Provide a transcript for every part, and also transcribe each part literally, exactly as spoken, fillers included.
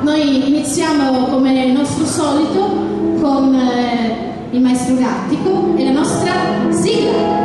Noi iniziamo come nostro solito con eh, il maestro Gattico e la nostra sigla.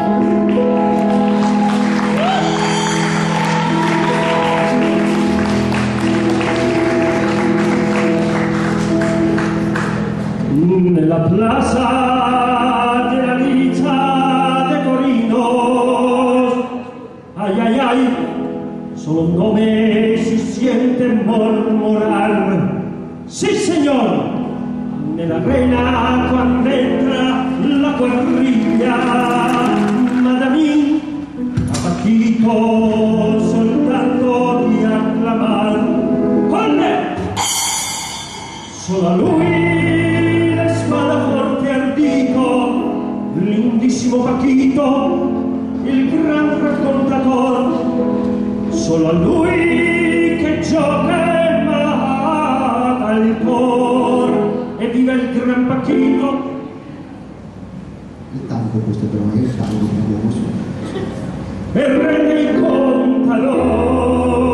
Nella plaza de la Liza de Torino, ay, ay, ay, solo un nome si siente mormorar. Sí, señor, nella arena cuando entra la guerrilla, Madamin, Paquito, soltanto di acclamar. Corre! Solo a lui la spada forte al dito, lindissimo Paquito, il gran raccontator. Solo a lui che gioca e mata il cor, e vive il gran Paquito. Il tango, questo però è il tango che abbiamo su. E rende il contador.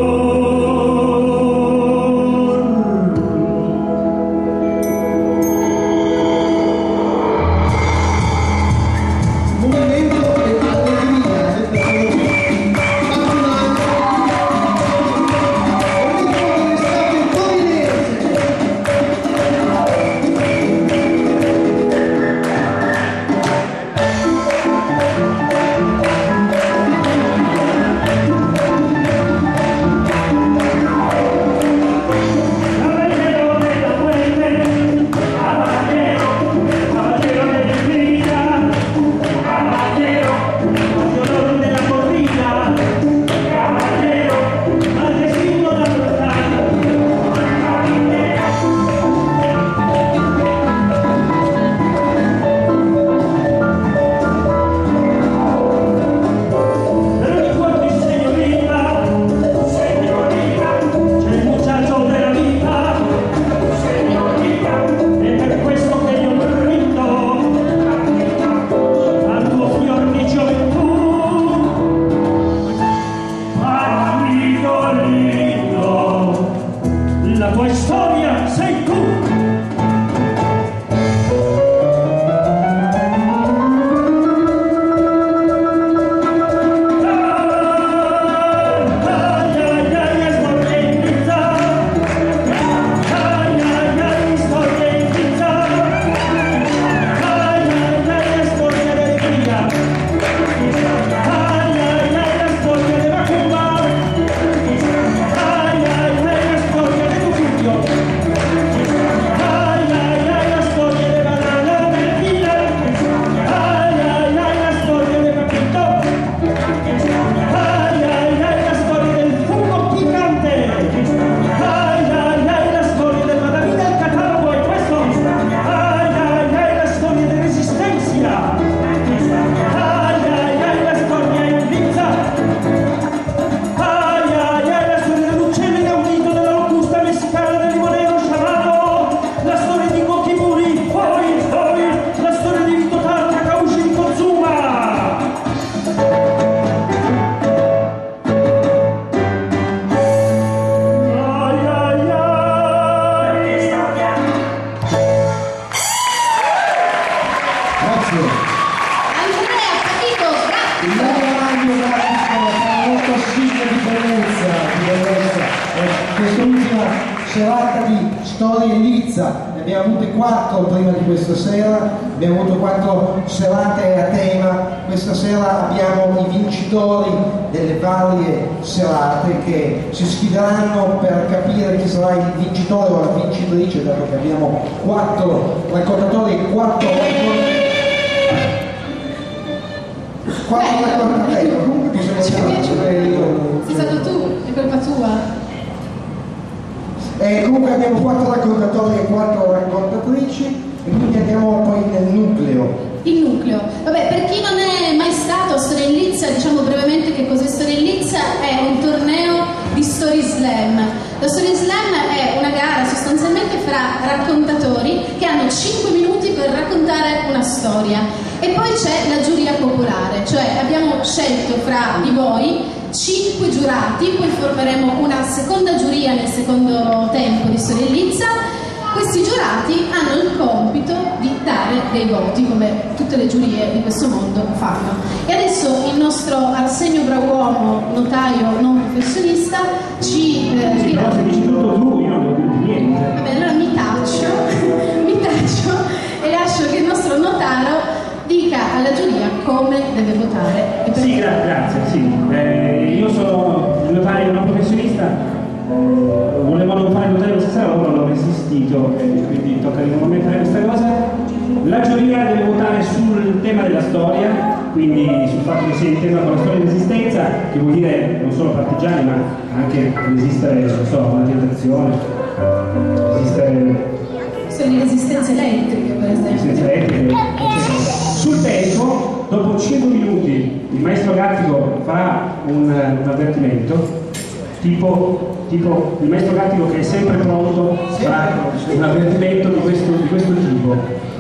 serata di storie Liza, ne abbiamo avute quattro prima di questa sera, abbiamo avuto quattro serate a tema. Questa sera abbiamo i vincitori delle varie serate che si sfideranno per capire chi sarà il vincitore o la vincitrice, dato che abbiamo quattro raccontatori e quattro raccontatori. Quattro raccontatori, comunque possiamo dire io. Sei stato tu, è colpa tua. E comunque abbiamo quattro raccontatori e quattro raccontatrici, e quindi andiamo poi nel nucleo. Il nucleo. Vabbè, per chi non è mai stato a Storia in Lizza, diciamo brevemente che cos'è Storia in Lizza. È un torneo di Story Slam. La Story Slam è una gara sostanzialmente fra raccontatori che hanno cinque minuti per raccontare una storia. E poi c'è la giuria popolare, cioè abbiamo scelto fra di voi cinque giurati, poi formeremo una seconda giuria nel secondo tempo di Storia in Lizza, questi giurati hanno il compito di dare dei voti, come tutte le giurie di questo mondo fanno. E adesso il nostro Arsenio Brav'uomo, notaio non professionista, ci eh, sì, dirà... però se dici tutto tu, io non devo dire niente. Vabbè, allora mi taccio, mi taccio e lascio che il nostro notaro dica alla giuria come deve votare. E per... Sì, gra grazie, sì. Eh, io sono il notario non professionista. Volevo non fare il notario stasera, ma non ho resistito, e quindi tocca di nuovo mettere questa cosa. La giuria deve votare sul tema della storia, quindi sul fatto che sia in tema con la storia di resistenza, che vuol dire non solo partigiani, ma anche resistere, non so, una tentazione, resistere... Sono le resistenze elettriche, per esempio. Resistenze elettriche, eccetera. Sul tempo, dopo cinque minuti, il maestro Gattico farà un, un avvertimento, tipo... tipo il maestro Gattico che è sempre pronto farà un avvertimento di questo, di questo tipo.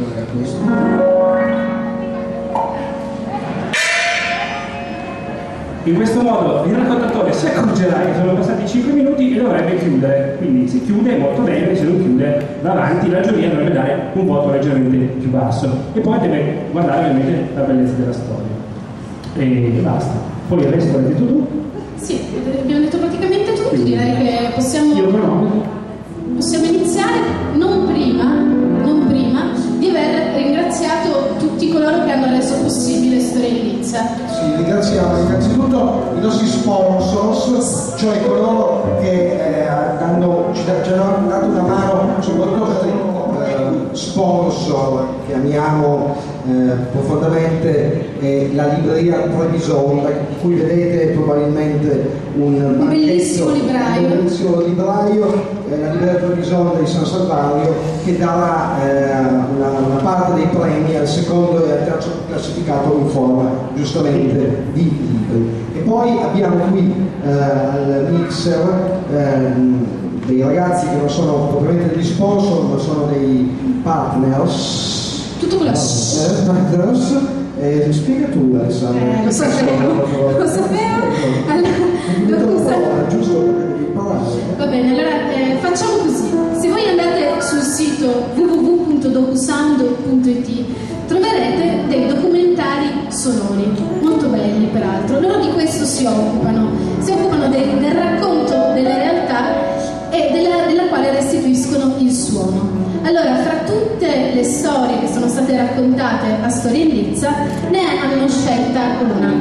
In questo modo il raccontatore si accorgerà che sono passati cinque minuti e dovrebbe chiudere, quindi se chiude molto bene, se non chiude va avanti, la giuria dovrebbe dare un voto leggermente più basso e poi deve guardare ovviamente la bellezza della storia e basta. Poi il resto l'hai detto tu? Sì, abbiamo detto praticamente tutto, direi che possiamo, Io però possiamo iniziare non prima, non prima di aver ringraziato tutti coloro che hanno reso possibile Storia in Lizza. Sì, ringraziamo innanzitutto i nostri sponsors, cioè coloro che eh, hanno, ci, ci hanno dato una mano, soprattutto eh, sponsor che amiamo eh, profondamente, è la libreria Treviso, di cui vedete probabilmente un, un bellissimo libraio, un bellissimo libraio eh, la libreria Treviso di San Salvario, che darà eh, una, una parte dei premi al secondo e al terzo classificato in forma giustamente di libri. E poi abbiamo qui eh, al mixer eh, dei ragazzi che non sono propriamente degli sponsor, ma sono dei partners. Tutto quello. Eh, partners. Eh, spiega tu, Alessandro. Eh, lo sapevo, lo sapevo. Allora, lo sapevo. Giusto perché devi parlare. Va bene, allora eh, facciamo così. Se voi andate sul sito w w w punto docusound punto i t troverete dei documentari sonori, molto belli peraltro. Loro di questo si occupano, si occupano de del racconto della realtà e della, della quale restituiscono il suono. Allora, fra tutte le storie che sono state raccontate a Storia in Lizza, ne hanno scelta una.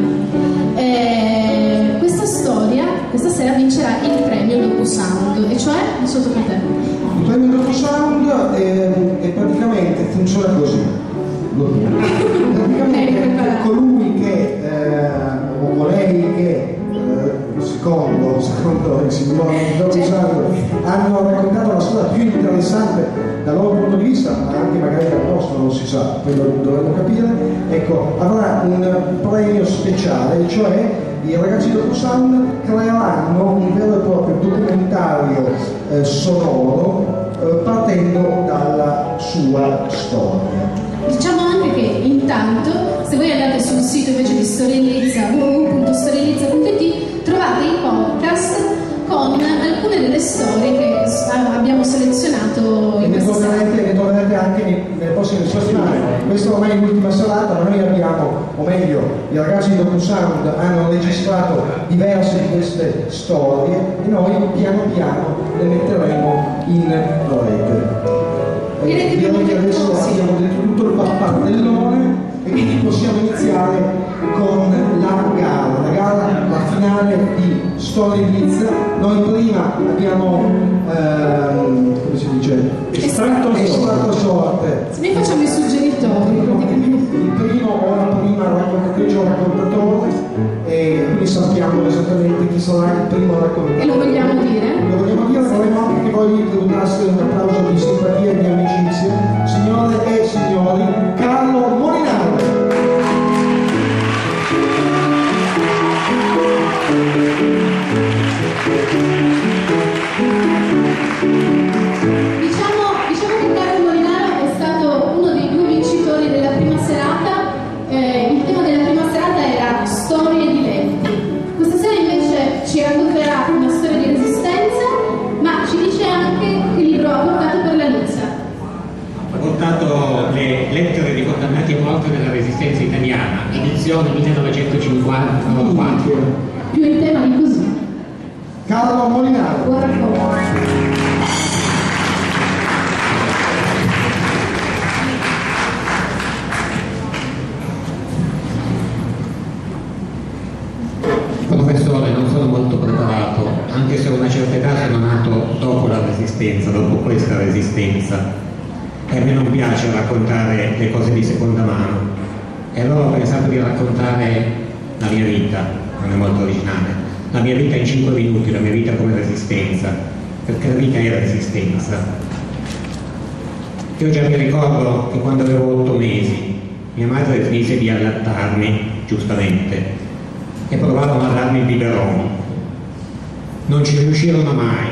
E questa storia, questa sera vincerà il premio DocuSound, e cioè sotto con te. Il premio DocuSound è, è praticamente funziona così. Praticamente colui che, eh, o colei che secondo, secondo il signor DocuSound hanno raccontato la storia più interessante dal loro punto di vista, ma anche magari dal nostro, non si sa, quello dovremmo capire, ecco, avrà un premio speciale, cioè i ragazzi di DocuSound creeranno un vero e proprio documentario eh, sonoro eh, partendo dalla sua storia. Diciamo anche che intanto, se voi andate sul sito invece di Storia in Lizza, w w w punto storia in lizza punto i t, trovate i podcast con alcune delle storie che abbiamo selezionato in questa serata. Ne troverete anche nelle prossime settimane. Questa ormai è l'ultima serata, ma noi abbiamo, o meglio, i ragazzi di DocuSound hanno registrato diverse di queste storie e noi piano piano le metteremo in rete. Direi che Direi che adesso sì. abbiamo detto tutto il pappardellone e quindi possiamo iniziare con la gara, la gara, la finale di Storia in Lizza. Noi prima abbiamo, ehm, come si dice? Estratto Estratto sorte. Se noi facciamo i suggeritori, praticamente. Il primo o la prima raccontatrice o raccontatore, e quindi sappiamo esattamente chi sarà il primo raccontatore. E lo vogliamo dire? Lo vogliamo dire, vorremmo anche che voi tributaste un applauso di simpatia e di amicizia. Signore e signori, Carlo Molinaro. Diciamo, diciamo che Carlo Molinaro è stato uno dei due vincitori della prima serata. Eh, il tema della prima serata era storie di letti. Questa sera invece ci racconterà una storia di resistenza, ma ci dice anche che libro ha portato edizione millenovecentocinquantaquattro. Più in tema di così. Carlo Molinaro. Buon racconto. Professore, non sono molto preparato, anche se a una certa età sono nato dopo la Resistenza, dopo questa Resistenza, e a me non piace raccontare le cose di seconda mano, e allora ho pensato di raccontare la mia vita, non è molto originale, la mia vita in cinque minuti, la mia vita come Resistenza, perché la vita è Resistenza. Io già mi ricordo che quando avevo otto mesi mia madre smise di allattarmi, giustamente, e provarono a darmi il biberon. Non ci riuscirono mai.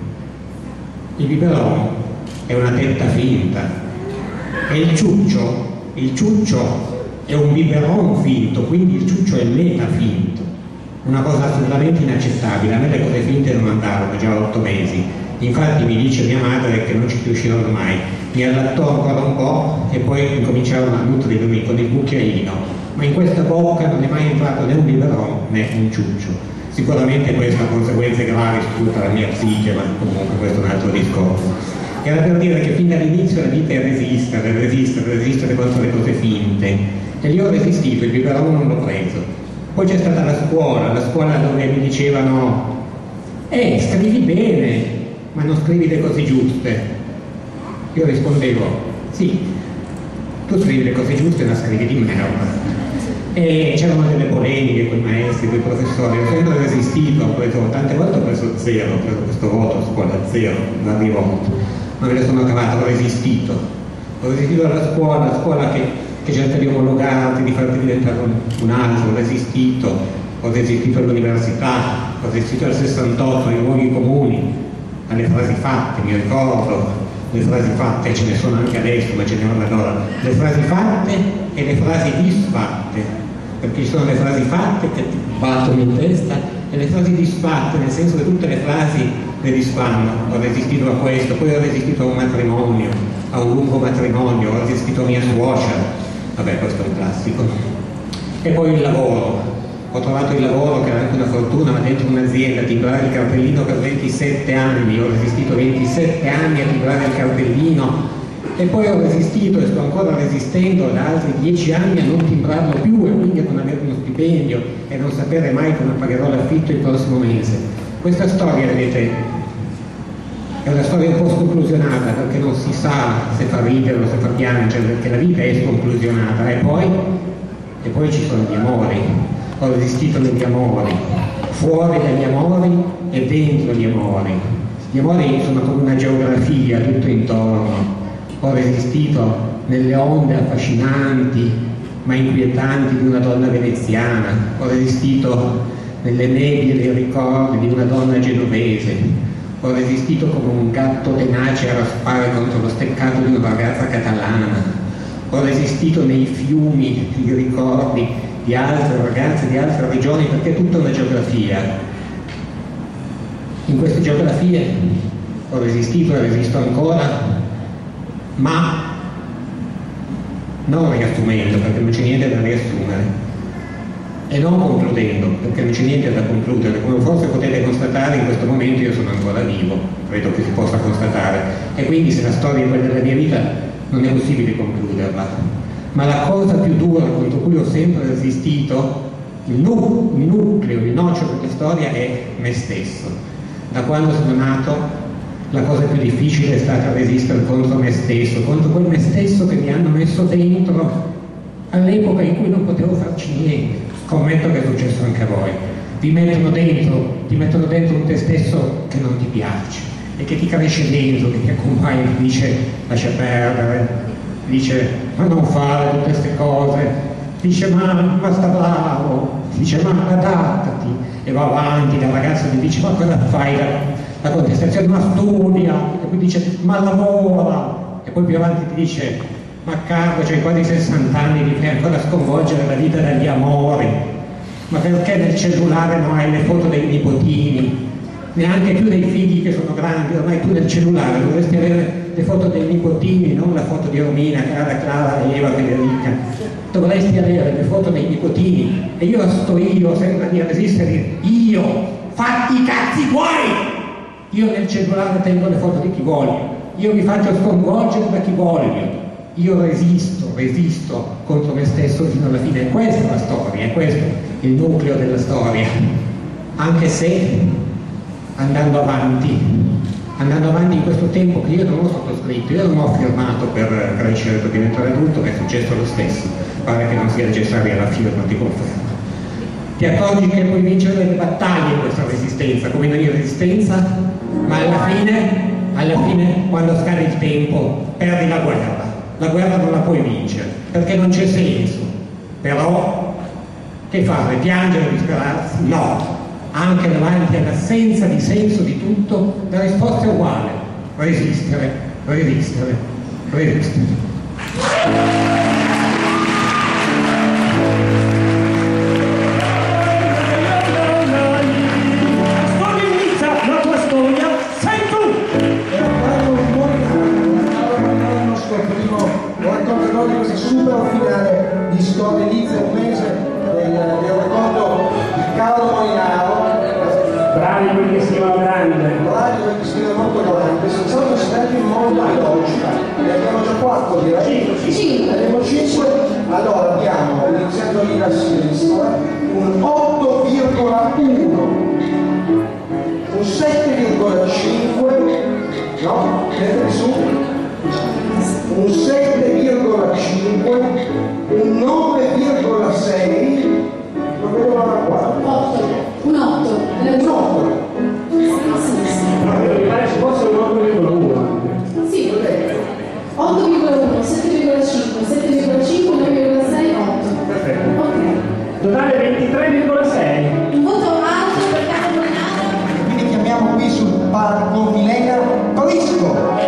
Il biberon è una tetta finta e il ciuccio, il ciuccio è un biberon finto, quindi il ciuccio è meta finto. Una cosa assolutamente inaccettabile. A me le cose finte non andavano già a otto mesi. Infatti mi dice mia madre che non ci riuscirono mai. Mi allattò ancora un po' e poi incominciarono a nutrirmi con il cucchiaino. Ma in questa bocca non è mai entrato né un biberon né un ciuccio. Sicuramente questo ha conseguenze gravi su tutta la mia psiche, ma comunque questo è un altro discorso. Era per dire che fin dall'inizio la vita è resistere, resistere, resistere contro le cose finte. E lì ho resistito, il biberon non l'ho preso. Poi c'è stata la scuola, la scuola dove mi dicevano eh, scrivi bene, ma non scrivi le cose giuste. Io rispondevo, sì, tu scrivi le cose giuste ma scrivi di merda. E c'erano delle polemiche con i maestri, con i professori, ho sempre resistito, ho preso, tante volte ho preso zero, ho preso questo voto a scuola zero, vari volte, ma me ne sono cavato, ho resistito, ho resistito alla scuola, la scuola che, che cerca di omologarti, di farti diventare un, un altro, ho resistito, ho resistito all'università, ho resistito al sessantotto, ai luoghi comuni, alle frasi fatte, mi ricordo, le frasi fatte ce ne sono anche adesso, ma ce ne vanno allora, le frasi fatte e le frasi disfatte, perché ci sono le frasi fatte che ti battono in testa e le frasi disfatte, nel senso che tutte le frasi le disfanno. Ho resistito a questo, poi ho resistito a un matrimonio, a un lungo matrimonio, ho resistito a mia suocera, vabbè questo è un classico. E poi il lavoro, ho trovato il lavoro che era anche una fortuna, ma dentro un'azienda, timbrare il cartellino per ventisette anni, ho resistito ventisette anni a timbrare il cartellino, e poi ho resistito e sto ancora resistendo da altri dieci anni a non timbrarlo più e quindi a non avere uno stipendio e non sapere mai come pagherò l'affitto il prossimo mese. Questa storia, vedete, è una storia un po' sconclusionata, perché non si sa se fa ridere o se fa piangere, perché la vita è sconclusionata. E poi, e poi ci sono gli amori. Ho resistito negli amori, fuori dagli amori e dentro gli amori. Gli amori sono come una geografia tutto intorno. Ho resistito nelle onde affascinanti ma inquietanti di una donna veneziana, ho resistito nelle nebbie dei ricordi di una donna genovese, ho resistito come un gatto tenace a raspare contro lo steccato di una ragazza catalana, ho resistito nei fiumi di ricordi di altre ragazze di altre regioni, perché è tutta una geografia. In queste geografie ho resistito e resisto ancora, ma non riassumendo, perché non c'è niente da riassumere, e non concludendo, perché non c'è niente da concludere. Come forse potete constatare, in questo momento io sono ancora vivo, credo che si possa constatare, e quindi se la storia è quella della mia vita non è possibile concluderla. Ma la cosa più dura contro cui ho sempre resistito, il, nu il nucleo, il nocciolo della storia, è me stesso. Da quando sono nato la cosa più difficile è stata resistere contro me stesso, contro quel me stesso che mi hanno messo dentro all'epoca in cui non potevo farci niente. Scommetto che è successo anche a voi. Ti mettono dentro, ti mettono dentro un te stesso che non ti piace e che ti cresce dentro, che ti accompagna e ti dice lascia perdere, dice ma non fare tutte queste cose, dice ma, ma sta bravo, dice ma adattati, e va avanti, la ragazza gli dice ma cosa fai? La, la contestazione, ma studia, e poi dice ma lavora, e poi più avanti ti dice ma Carlo, c'hai quasi sessanta anni, ti fai ancora sconvolgere la vita dagli amori, ma perché nel cellulare non hai le foto dei nipotini, neanche più dei figli che sono grandi, ormai tu nel cellulare dovresti avere le foto dei nipotini, non la foto di Romina, Clara, Clara, Eva, Federica. dovresti avere le foto dei nipotini, e io sto io sempre a resistere, io, fatti i cazzi tuoi! Io nel cellulare tengo le foto di chi voglio, io mi faccio sconvolgere da chi voglio, io resisto, resisto contro me stesso fino alla fine. È questa la storia, è questo il nucleo della storia, anche se andando avanti, andando avanti in questo tempo che io non ho sottoscritto, io non ho firmato per crescere, per diventare adulto, è successo lo stesso, pare che non sia necessaria la firma di conferma. Ti accorgi che puoi vincere delle battaglie in questa resistenza, come in ogni resistenza, ma alla fine, alla fine, quando scade il tempo, perdi la guerra. La guerra non la puoi vincere, perché non c'è senso. Però, che fare? Piangere e disperarsi? No. Anche davanti all'assenza di senso di tutto, la risposta è uguale. Resistere, resistere, resistere. Super finale di Storia Lizza, un mese del, del racconto di Carlo Molinaro. Bravi quelli che scrivono grande. Bravi quelli che scrivono molto grande. Sono stati stati molto veloci. Ne abbiamo già quattro, direi. Cinque. Abbiamo cinque. Allora abbiamo, iniziando lì da sinistra, un otto virgola uno, un sette virgola cinque, no? Vedete su? Un sette virgola cinque, un nove virgola sei, non vedo la quattro. Un otto. Un otto. No, mi pare ci fosse un otto virgola uno. Sì, otto virgola uno, sette virgola cinque, sette virgola cinque, nove virgola sei, otto. Perfetto. Ok. Totale ventitré virgola sei. Un voto alto per Carlo Molinaro. Quindi chiamiamo qui sul palco Milena Prisco.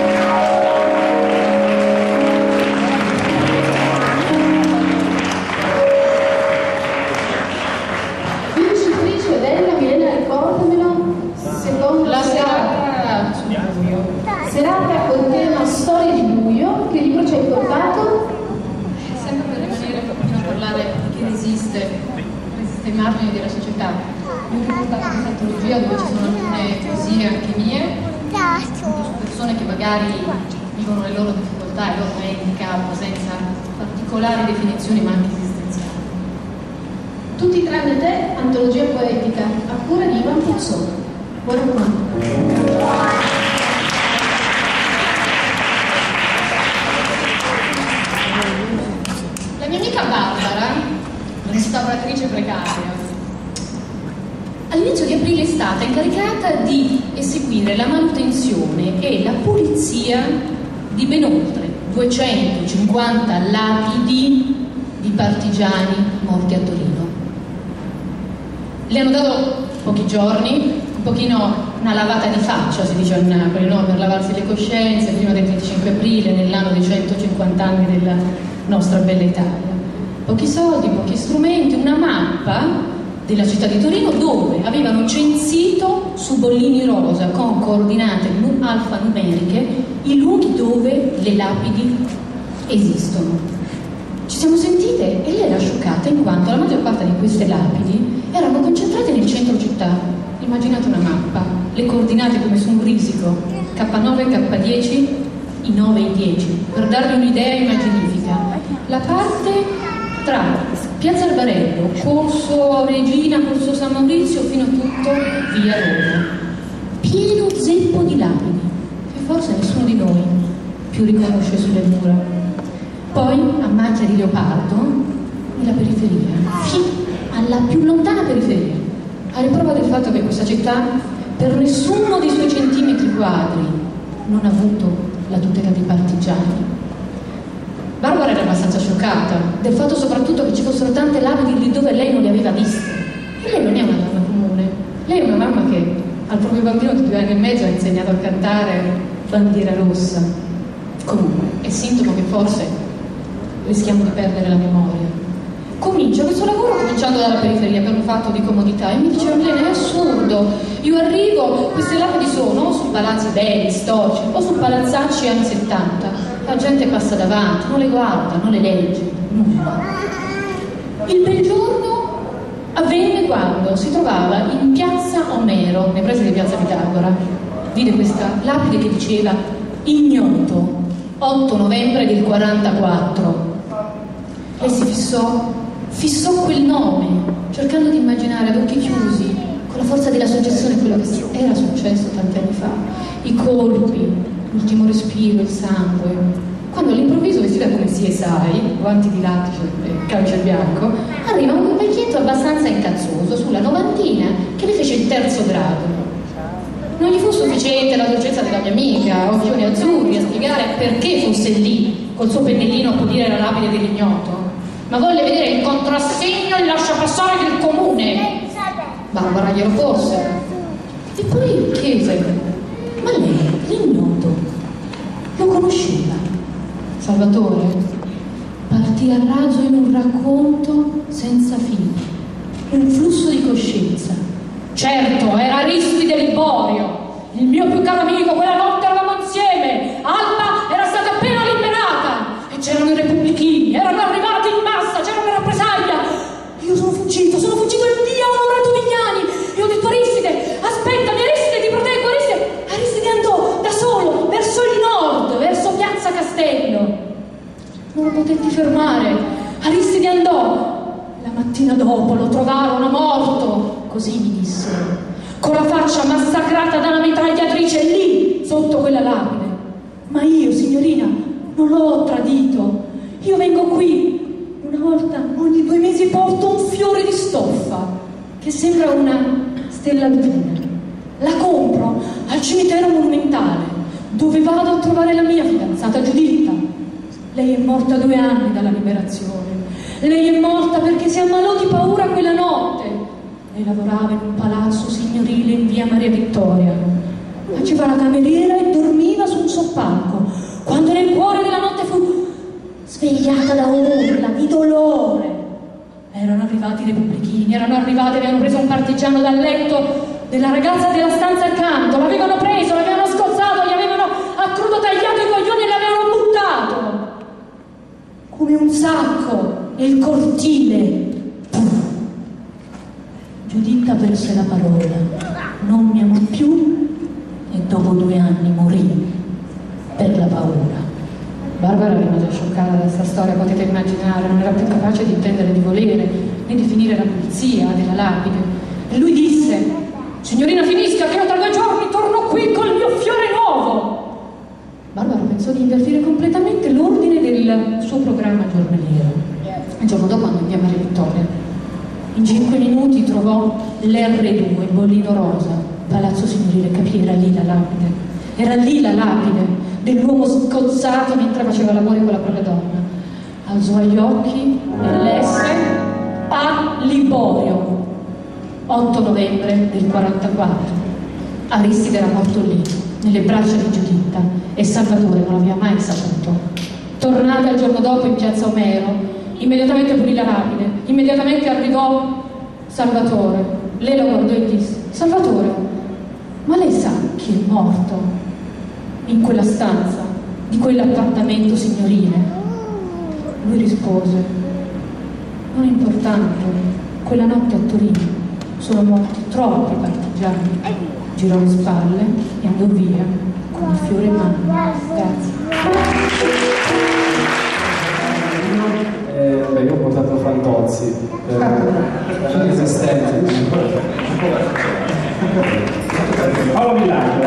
Serata con tema storia di buio. Che libro ci hai portato? Sempre per rimanere a parlare di chi resiste, resiste ai margini della società. Io ho portato questa antologia dove ci sono alcune poesie anche mie, su persone che magari vivono le loro difficoltà, il loro handicap, senza particolari definizioni ma anche esistenziali. Tutti tranne te, antologia poetica, a cura di Ivan Puzzone. Buona buona. La mia amica Barbara, restauratrice precaria, all'inizio di aprile è stata incaricata di eseguire la manutenzione e la pulizia di ben oltre duecentocinquanta lapidi di partigiani morti a Torino. Le hanno dato pochi giorni, un pochino una lavata di faccia, si dice a Napoli, no? Per lavarsi le coscienze prima del venticinque aprile, nell'anno dei centocinquanta anni della nostra bella Italia. Pochi soldi, pochi strumenti, una mappa della città di Torino dove avevano censito su bollini rosa con coordinate alfanumeriche i luoghi dove le lapidi esistono. Ci siamo sentite e lei era scioccata in quanto la maggior parte di queste lapidi erano concentrate nel centro città. Immaginate una mappa, le coordinate come su un risico, K nove, K dieci, i nove e i dieci, per darvi un'idea immaginifica. La parte tra Piazza Albarello, Corso Regina, Corso San Maurizio fino a tutto via Roma, pieno zeppo di lapidi che forse nessuno di noi più riconosce sulle mura. Poi a Maggia di Leopardo e la periferia, fino alla più lontana periferia, a riprova del fatto che questa città per nessuno dei suoi centimetri quadri non ha avuto la tutela dei partigiani. Barbara era abbastanza scioccata del fatto soprattutto che ci fossero tante lapidi lì dove lei non le aveva viste. E lei non è una donna comune, lei è una mamma che al proprio bambino di due anni e mezzo ha insegnato a cantare Bandiera Rossa. Comunque, è sintomo che forse rischiamo di perdere la memoria. comincia questo lavoro cominciando dalla periferia per un fatto di comodità, e mi diceva: Milena, è assurdo, io arrivo, queste lapidi sono o su palazzi belli, storici, o su palazzacci anni settanta, la gente passa davanti, non le guarda, non le legge, nulla. Il bel giorno avvenne quando si trovava in piazza Omero, nei pressi di piazza Pitagora, vide questa lapide che diceva ignoto, otto novembre del quarantaquattro. Lei si fissò, fissò quel nome, cercando di immaginare ad occhi chiusi, con la forza della suggestione, quello che era successo tanti anni fa, i colpi, l'ultimo respiro, il sangue. Quando all'improvviso, vestita come si sai, guanti di lattice e calce bianco, arriva un vecchietto abbastanza incazzoso sulla novantina che le fece il terzo grado. Non gli fu sufficiente la dolcezza della mia amica, occhioni azzurri, a spiegare perché fosse lì, col suo pennellino a pulire la lapide dell'ignoto, ma volle vedere il contrassegno e il lasciapassare del comune. Barbara glielo porse e poi chiese: ma lei, l'ignoto, lo conosceva? Salvatore partì a raso in un racconto senza fine, un flusso di coscienza. Certo, era Aristide Liborio, il mio più caro amico. Quella notte eravamo insieme, Alba era stata appena liberata e c'erano i repubblichini, erano arrivati in massa, c'era una rappresaglia. Io sono fuggito, sono fuggito il dia Onorato Vignani e ho detto: Aristide, aspettami, Aristide, ti proteggo, Aristide. Aristide andò da solo verso il nord, verso piazza Castello. Non lo potetti fermare. Aristide andò. La mattina dopo lo trovarono morto, così mi dissero, con la faccia massacrata da una mitragliatrice lì, sotto quella lapide. Ma io, signorina, non l'ho tradito. Io vengo qui, una volta ogni due mesi porto un fiore di stoffa, che sembra una stella alpina. La compro al cimitero monumentale, dove vado a trovare la mia fidanzata Giuditta. Lei è morta due anni dalla liberazione. Lei è morta perché si ammalò di paura quella notte. Lei lavorava in un palazzo signorile in via Maria Vittoria. Faceva la cameriera e dormiva su un soppalco, quando nel cuore della notte fu svegliata da urla di dolore. Erano arrivati i repubblichini, erano arrivati, avevano preso un partigiano dal letto della ragazza della stanza accanto, l'avevano preso, l'avevano scozzato, gli avevano a crudo tagliato i coglioni e l'avevano buttato come un sacco nel cortile. Giuditta perse la parola, non mi amò più e dopo due anni morì per la paura. Barbara rimase scioccata da questa storia, potete immaginare, non era più capace di intendere di volere né di finire la pulizia della lapide. E lui disse: signorina, finisca che io tra due giorni torno qui col mio fiore nuovo. Barbara pensò di invertire completamente l'ordine del suo programma giornaliero. Il giorno dopo andò in via Maria Vittoria. In cinque minuti trovò l'erre due, il bollino rosa, palazzo signorile, capì, era lì la lapide. Era lì la lapide dell'uomo scozzato mentre faceva l'amore con la propria donna. Alzò gli occhi e lesse: a Liborio, otto novembre del quarantaquattro. Aristide era morto lì, nelle braccia di Giuditta, e Salvatore non l'aveva mai saputo. Tornata il giorno dopo in piazza Omero, immediatamente pulì la lapide, immediatamente arrivò Salvatore. Lei lo guardò e disse: Salvatore, ma lei sa chi è morto in quella stanza di quell'appartamento signorile? Lui rispose: non è importante, quella notte a Torino sono morti troppi partigiani. Girò le spalle e andò via con il fiore in mano. Grazie. Eh, beh, io ho portato Fantozzi, eh, era resistente. Paolo Milano.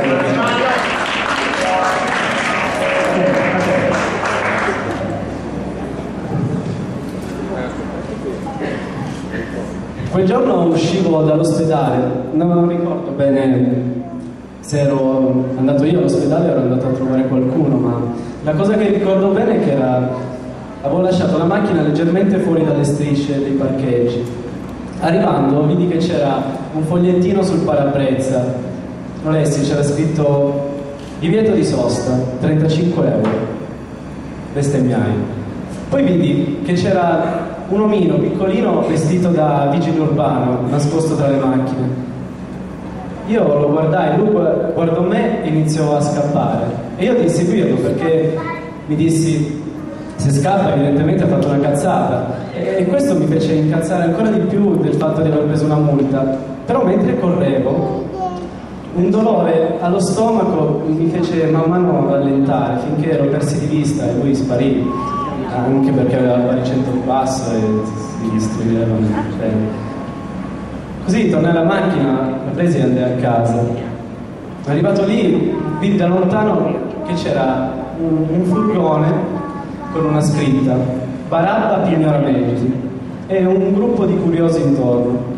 Quel giorno uscivo dall'ospedale, non ricordo bene se ero andato io all'ospedale o ero andato a trovare qualcuno, ma la cosa che ricordo bene è che era, avevo lasciato la macchina leggermente fuori dalle strisce dei parcheggi. Arrivando vidi che c'era un fogliettino sul parabrezza, lo lessi, c'era scritto divieto di sosta, trentacinque euro, bestemmiai. Poi vidi che c'era un omino piccolino vestito da vigile urbano, nascosto tra le macchine. Io lo guardai, lui guardò me e iniziò a scappare. E io di seguirlo perché mi dissi, se scappa evidentemente ha fatto una cazzata. E questo mi fece incazzare ancora di più del fatto di aver preso una multa. Però mentre correvo, un dolore allo stomaco mi fece man mano rallentare finché ero persi di vista e lui sparì, anche perché aveva il baricentro basso e si distruggevano. Così tornai alla macchina, la presi e andai a casa. Arrivato lì, vidi da lontano che c'era un, un furgone con una scritta Barabba Pignoramenti e un gruppo di curiosi intorno.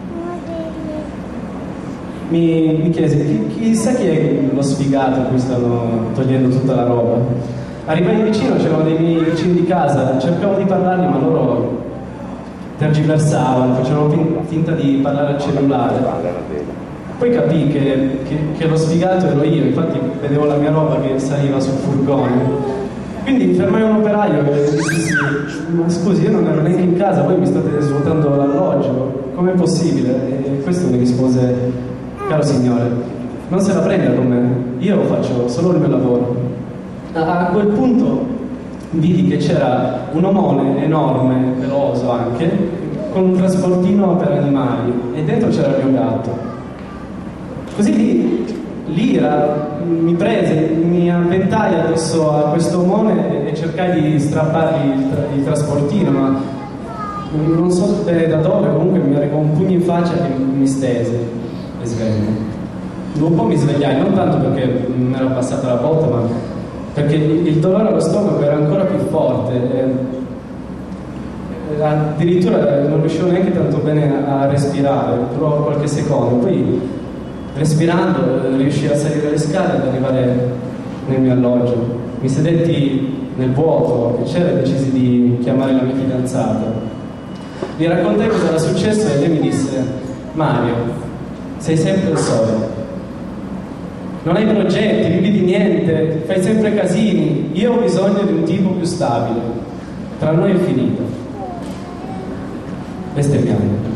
Mi, mi chiese, chi, chissà chi è lo sfigato a cui stanno togliendo tutta la roba. Arrivai vicino, c'erano dei miei vicini di casa, cercavo di parlargli ma loro tergiversavano, facevano finta di parlare al cellulare. Poi capii che, che, che lo sfigato ero io, infatti vedevo la mia roba che saliva sul furgone. Quindi mi fermai un operaio e gli dissi, ma scusi, io non ero neanche in casa, voi mi state svuotando l'alloggio, com'è possibile? E questo mi rispose, caro signore, non se la prenda con me, io faccio solo il mio lavoro. A quel punto vidi che c'era un omone enorme, peloso anche, con un trasportino per animali e dentro c'era il mio gatto. Così lì, l'ira mi prese, mi avventai addosso a questo omone e cercai di strappargli il, tra il trasportino, ma non so bene da dove, comunque mi arrivò un pugno in faccia che mi stese e svenne. Dopo un po' mi svegliai, non tanto perché mi era passata la botta, ma perché il dolore allo stomaco era ancora più forte. E addirittura non riuscivo neanche tanto bene a respirare, durò qualche secondo. Poi, respirando, riuscii a salire le scale ed arrivare nel mio alloggio. Mi sedetti nel vuoto che c'era e decisi di chiamare la mia fidanzata. Gli raccontai cosa era successo e lei mi disse: Mario, sei sempre il solito. Non hai progetti, vivi di niente, fai sempre casini. Io ho bisogno di un tipo più stabile. Tra noi è finito. Bestemmiamo.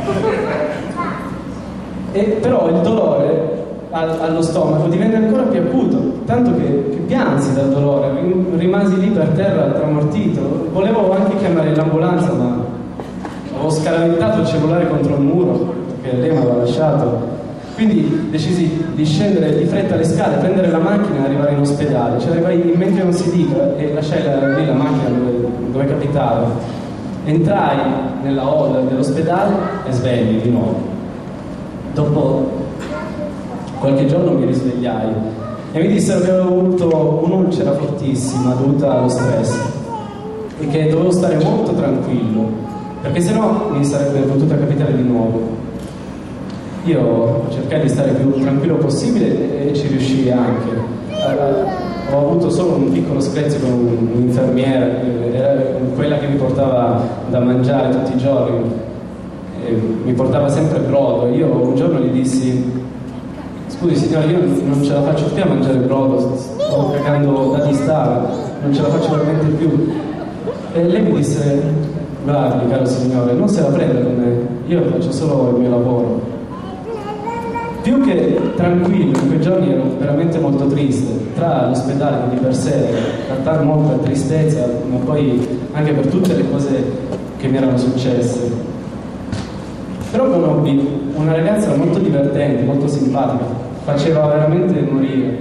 E però il dolore allo stomaco divenne ancora più acuto, tanto che, che piansi dal dolore, rimasi lì per terra tramortito. Volevo anche chiamare l'ambulanza, ma avevo scaravendato il cellulare contro il muro, perché lei mi aveva lasciato. Quindi decisi di scendere di fretta le scale, prendere la macchina e arrivare in ospedale. Ci arrivai in men che non si dica e lasciai la, lì la macchina dove, dove capitava. Entrai nella hall dell'ospedale e svegli di nuovo. Dopo qualche giorno mi risvegliai e mi dissero che avevo avuto un'ulcera fortissima dovuta allo stress e che dovevo stare molto tranquillo, perché sennò mi sarebbe potuta capitare di nuovo. Io cercai di stare più tranquillo possibile e ci riuscii anche. Ho avuto solo un piccolo screzio con un'infermiera, era quella che mi portava da mangiare tutti i giorni, e mi portava sempre brodo. Io un giorno gli dissi: scusi signore, io non ce la faccio più a mangiare brodo, sto cagando da distare, non ce la faccio veramente più. E lei mi disse: guardi caro signore, non se la prenda con me, io faccio solo il mio lavoro. Più che tranquillo, in quei giorni ero veramente molto triste, tra l'ospedale di per sé, trattare molta tristezza, ma poi anche per tutte le cose che mi erano successe. Però conobbi una ragazza molto divertente, molto simpatica, faceva veramente morire,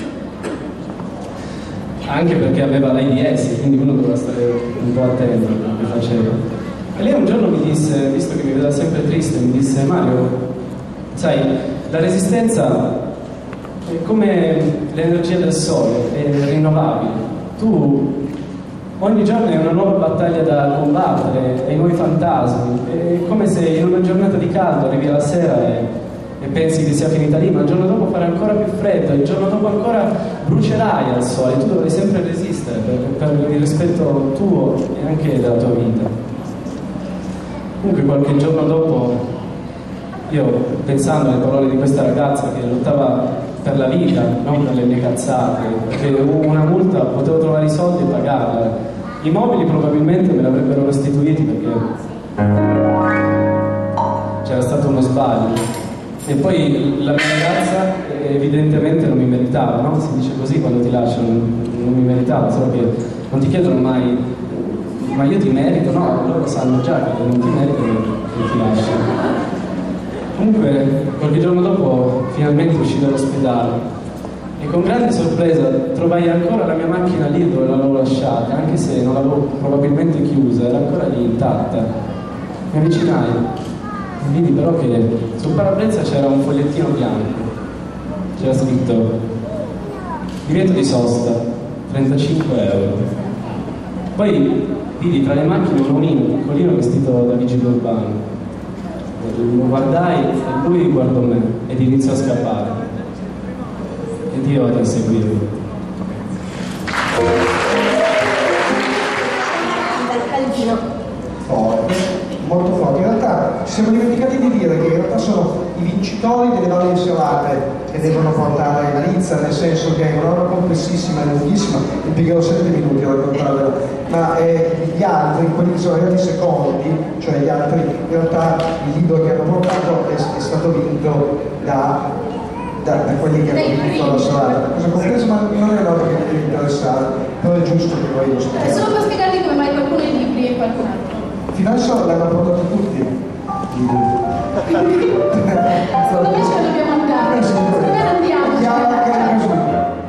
anche perché aveva l'AIDS, quindi uno doveva stare un po' attento a quello che faceva. E lei un giorno mi disse, visto che mi vedeva sempre triste, mi disse: Mario, sai, la resistenza è come l'energia del sole, è rinnovabile. Tu ogni giorno hai una nuova battaglia da combattere, hai nuovi fantasmi. È come se in una giornata di caldo arrivi alla sera e, e pensi che sia finita lì, ma il giorno dopo farà ancora più freddo, il giorno dopo ancora brucerai al sole. Tu dovrai sempre resistere per, per il rispetto tuo e anche della tua vita. Comunque qualche giorno dopo, io pensando alle parole di questa ragazza che lottava per la vita, non per le mie cazzate, perché una multa potevo trovare i soldi e pagarla, I mobili probabilmente me li avrebbero restituiti perché c'era stato uno sbaglio. E poi la mia ragazza evidentemente non mi meritava, no? Si dice così quando ti lasciano, non mi meritava, solo che non ti chiedono mai ma io ti merito, no, loro sanno già che non ti meritano e ti lasciano. Comunque qualche giorno dopo finalmente uscì dall'ospedale e con grande sorpresa trovai ancora la mia macchina lì dove l'avevo lasciata, anche se non l'avevo probabilmente chiusa, era ancora lì intatta. Mi avvicinai e vidi però che sul parabrezza c'era un fogliettino bianco, c'era scritto divieto di sosta, trentacinque euro. Poi vidi tra le macchine un omino piccolino vestito da vigile urbano. Lo guardai e lui guardò me ed iniziò a scappare. Ed io ad inseguirlo. Calvino. Forte, molto forte. In realtà ci siamo dimenticati di dire che in realtà sono i vincitori delle varie serate che devono portare la lizza, nel senso che è una roba complessissima e lunghissima, impiegherò sette minuti a raccontarvela, ma eh, gli altri, quelli che sono arrivati secondi, cioè gli altri, in realtà il libro che hanno portato è, è stato vinto da, da, da quelli che hanno vinto la serata. Cosa complessa, ma non è una roba che mi deve interessare, però è giusto che voi lo spiegate. Solo per spiegarvi come mai qualcuno è libri e qualcun altro. Fino adesso l'hanno portato tutti. Secondo me ce ne dobbiamo andare. Secondo me andiamo. Chiara che è così.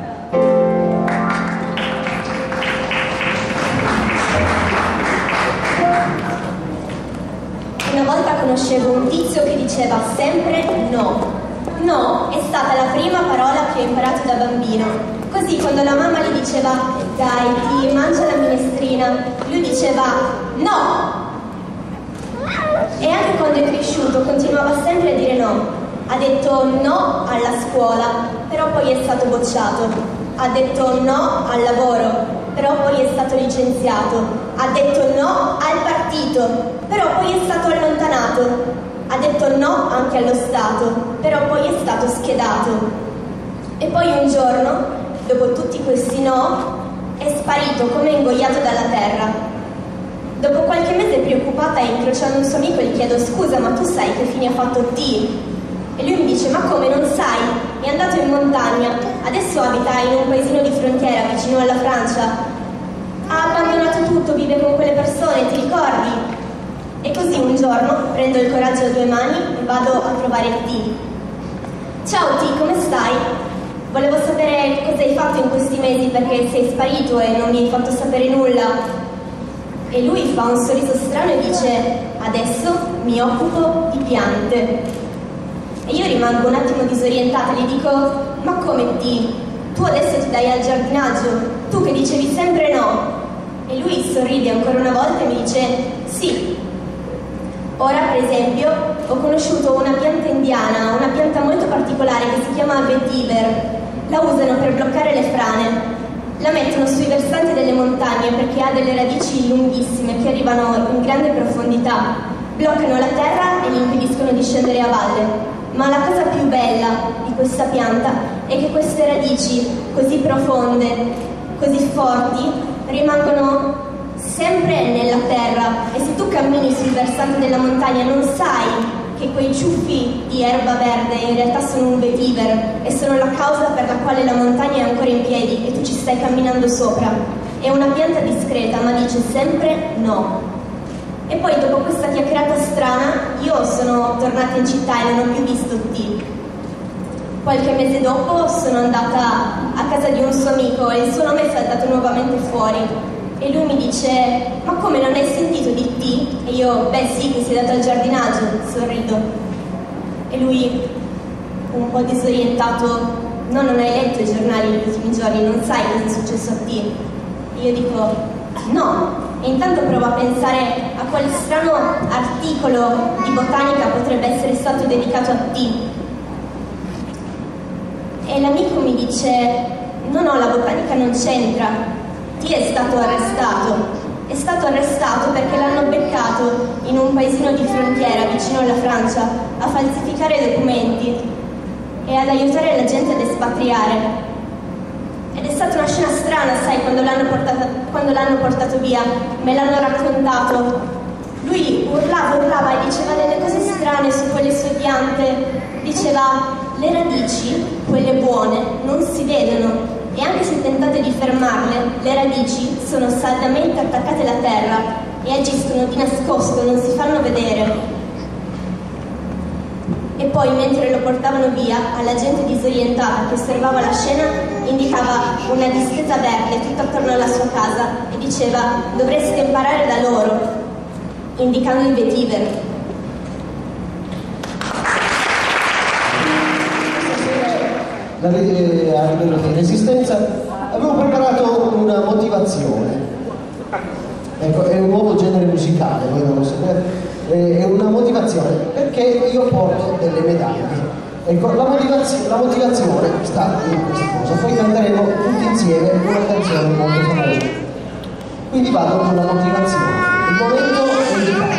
Una volta conoscevo un tizio che diceva sempre no. No è stata la prima parola che ho imparato da bambino. Così quando la mamma gli diceva dai, ti mangia la minestrina, lui diceva no. E anche quando è cresciuto continuava sempre a dire no. Ha detto no alla scuola, però poi è stato bocciato. Ha detto no al lavoro, però poi è stato licenziato. Ha detto no al partito, però poi è stato allontanato. Ha detto no anche allo Stato, però poi è stato schedato. E poi un giorno, dopo tutti questi no, è sparito come ingoiato dalla terra. Dopo qualche mese preoccupata e incrociando un suo amico gli chiedo scusa ma tu sai che fine ha fatto T? E lui mi dice ma come non sai? È andato in montagna, adesso abita in un paesino di frontiera vicino alla Francia. Ha abbandonato tutto, vive con quelle persone, ti ricordi? E così un giorno prendo il coraggio a due mani e vado a trovare T. Ciao T, come stai? Volevo sapere cosa hai fatto in questi mesi perché sei sparito e non mi hai fatto sapere nulla. E lui fa un sorriso strano e dice adesso mi occupo di piante. E io rimango un attimo disorientata e gli dico ma come T? Tu adesso ti dai al giardinaggio, tu che dicevi sempre no. E lui sorride ancora una volta e mi dice sì. Ora per esempio ho conosciuto una pianta indiana, una pianta molto particolare che si chiama vetiver. La usano per bloccare le frane. La mettono sui versanti delle montagne perché ha delle radici lunghissime che arrivano in grande profondità, bloccano la terra e gli impediscono di scendere a valle. Ma la cosa più bella di questa pianta è che queste radici così profonde, così forti, rimangono sempre nella terra e se tu cammini sul versante della montagna non sai che quei ciuffi di erba verde in realtà sono un vetiver e sono la causa per la quale la montagna è ancora in piedi e tu ci stai camminando sopra. È una pianta discreta ma dice sempre no. E poi dopo questa chiacchierata strana io sono tornata in città e non ho più visto T. Qualche mese dopo sono andata a casa di un suo amico e il suo nome è saltato nuovamente fuori. E lui mi dice, ma come non hai sentito di T? E io, beh sì, che sei dato al giardinaggio, sorrido. E lui, un po' disorientato, no, non hai letto i giornali negli ultimi giorni, non sai cosa è successo a T? E io dico, no. E intanto provo a pensare a quale strano articolo di botanica potrebbe essere stato dedicato a T. E l'amico mi dice, no, no, la botanica non c'entra. T è stato arrestato. È stato arrestato perché l'hanno beccato in un paesino di frontiera vicino alla Francia a falsificare documenti e ad aiutare la gente ad espatriare. Ed è stata una scena strana, sai, quando l'hanno portato, quando l'hanno portato via, me l'hanno raccontato. Lui urlava, urlava e diceva delle cose strane su quelle sue piante. Diceva, le radici, quelle buone, non si vedono e anche se tentate di fermarle, le radici sono saldamente attaccate alla terra e agiscono di nascosto, non si fanno vedere. E poi, mentre lo portavano via, alla gente disorientata che osservava la scena, indicava una distesa verde tutta attorno alla sua casa e diceva, dovreste imparare da loro, indicando il vetiver. A livello di resistenza avevo preparato una motivazione, ecco, è un nuovo genere musicale, voi non lo sapete, è una motivazione perché io porto delle medaglie, ecco, la motivazione, la motivazione sta in questa cosa. Poi canteremo tutti insieme una canzone molto famosa, quindi vado con la motivazione. Il momento è indicato.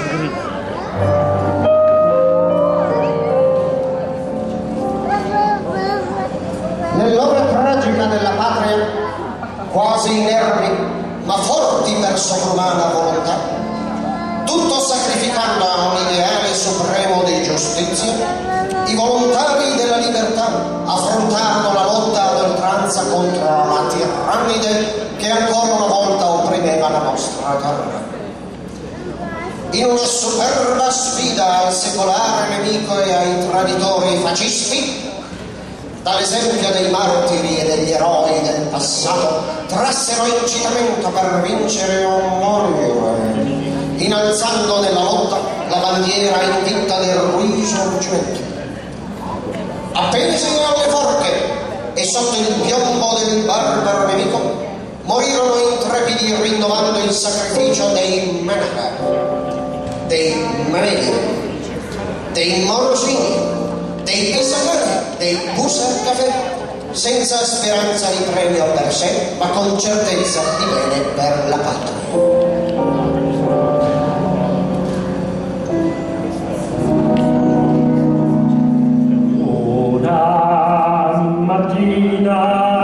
Nell'ora tragica della patria, quasi inermi, ma forti per sovrumana volontà, tutto sacrificando a un ideale supremo di giustizia, i volontari della libertà affrontarono la lotta ad oltranza contro la tirannide che ancora una volta opprimeva la nostra terra. In una superba sfida al secolare nemico e ai traditori fascisti, dall'esempio dei martiri e degli eroi del passato, trassero incitamento per vincere o morire, innalzando nella lotta la bandiera invinta del risorgimento. Appesi alle forche e sotto il piombo del barbaro nemico, morirono intrepidi rinnovando il sacrificio dei Menaher, dei Maneghi, dei Morosini, dei Pisacani, dei Busacafè, senza speranza di premio per sé, ma con certezza di bene per la patria. Una mattina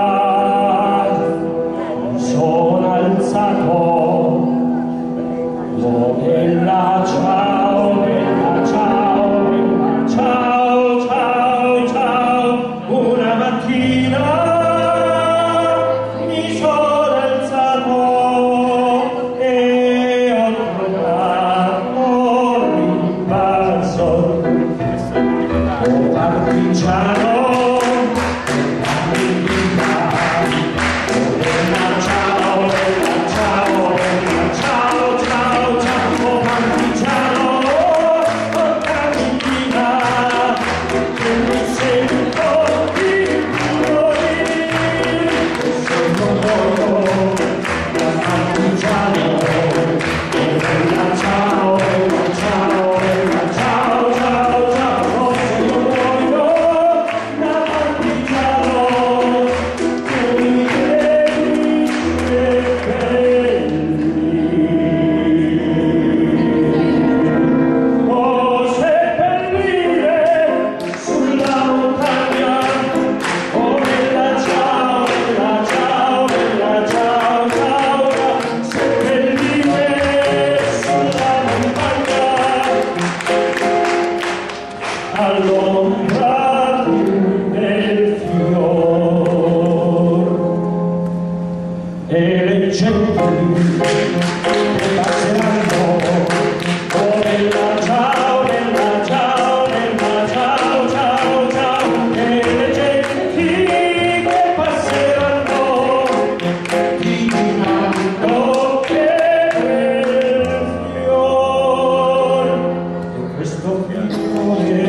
sono alzato, oh bella ciao, bella ciao, bella ciao, ciao, ciao. Una mattina mi sono alzato e ho trovato l'invaso, oh partigiano. All'ombra del fior e le genti che passeranno, oh bella ciao, bella ciao, bella ciao, ciao, ciao, e le genti che passeranno ti diranno che bel fior e questo fiore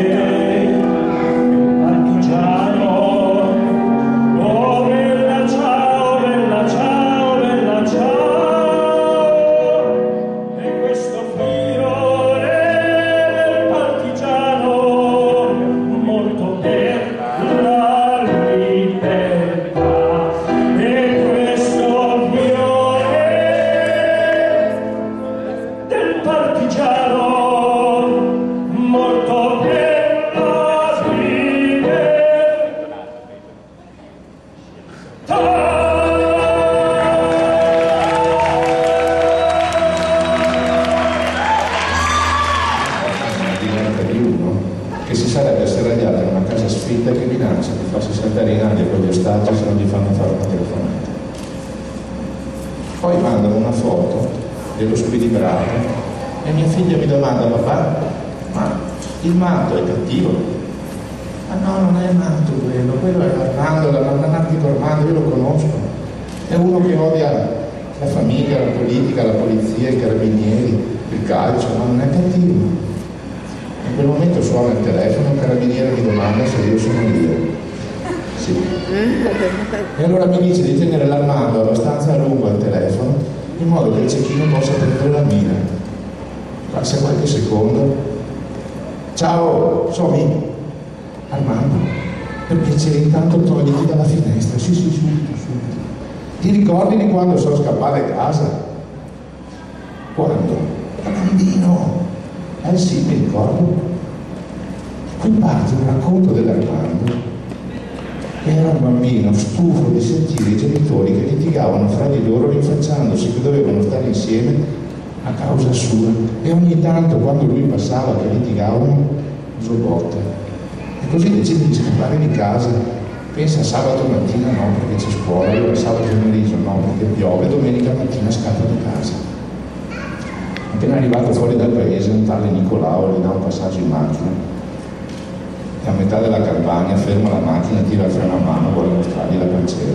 Io Poi mandano una foto dello squilibrato e mia figlia mi domanda: papà, ma il matto è cattivo? Ma no, non è matto quello, quello è Armando, l'anarchico Armando, io lo conosco. È uno che odia la famiglia, la politica, la polizia, i carabinieri, il calcio, ma non è cattivo. In quel momento suona il telefono, il carabiniere mi domanda se io sono io. Sì. E allora mi dice di tenere l'Armando abbastanza a lungo al telefono in modo che il cecchino possa prendere la mira. Passa qualche secondo. Ciao, sono Armando, per piacere intanto togliti dalla finestra. Sì, sì, subito, subito. Ti ricordi di quando sono scappato a casa? Quando? Da bambino. Eh sì, mi ricordo. Qui parte un racconto dell'Armando che era un bambino stufo di sentire i genitori che litigavano fra di loro rinfacciandosi che dovevano stare insieme a causa sua, e ogni tanto quando lui passava che litigavano uso botte, e così decide di scappare di casa. Pensa sabato mattina no perché c'è scuola, allora sabato pomeriggio no perché piove, domenica mattina scappa di casa. Appena arrivato fuori dal paese un tale Nicolao gli dà un passaggio in macchina e a metà della campagna ferma la macchina, tira il freno a mano, vuole mostrargli la pancera.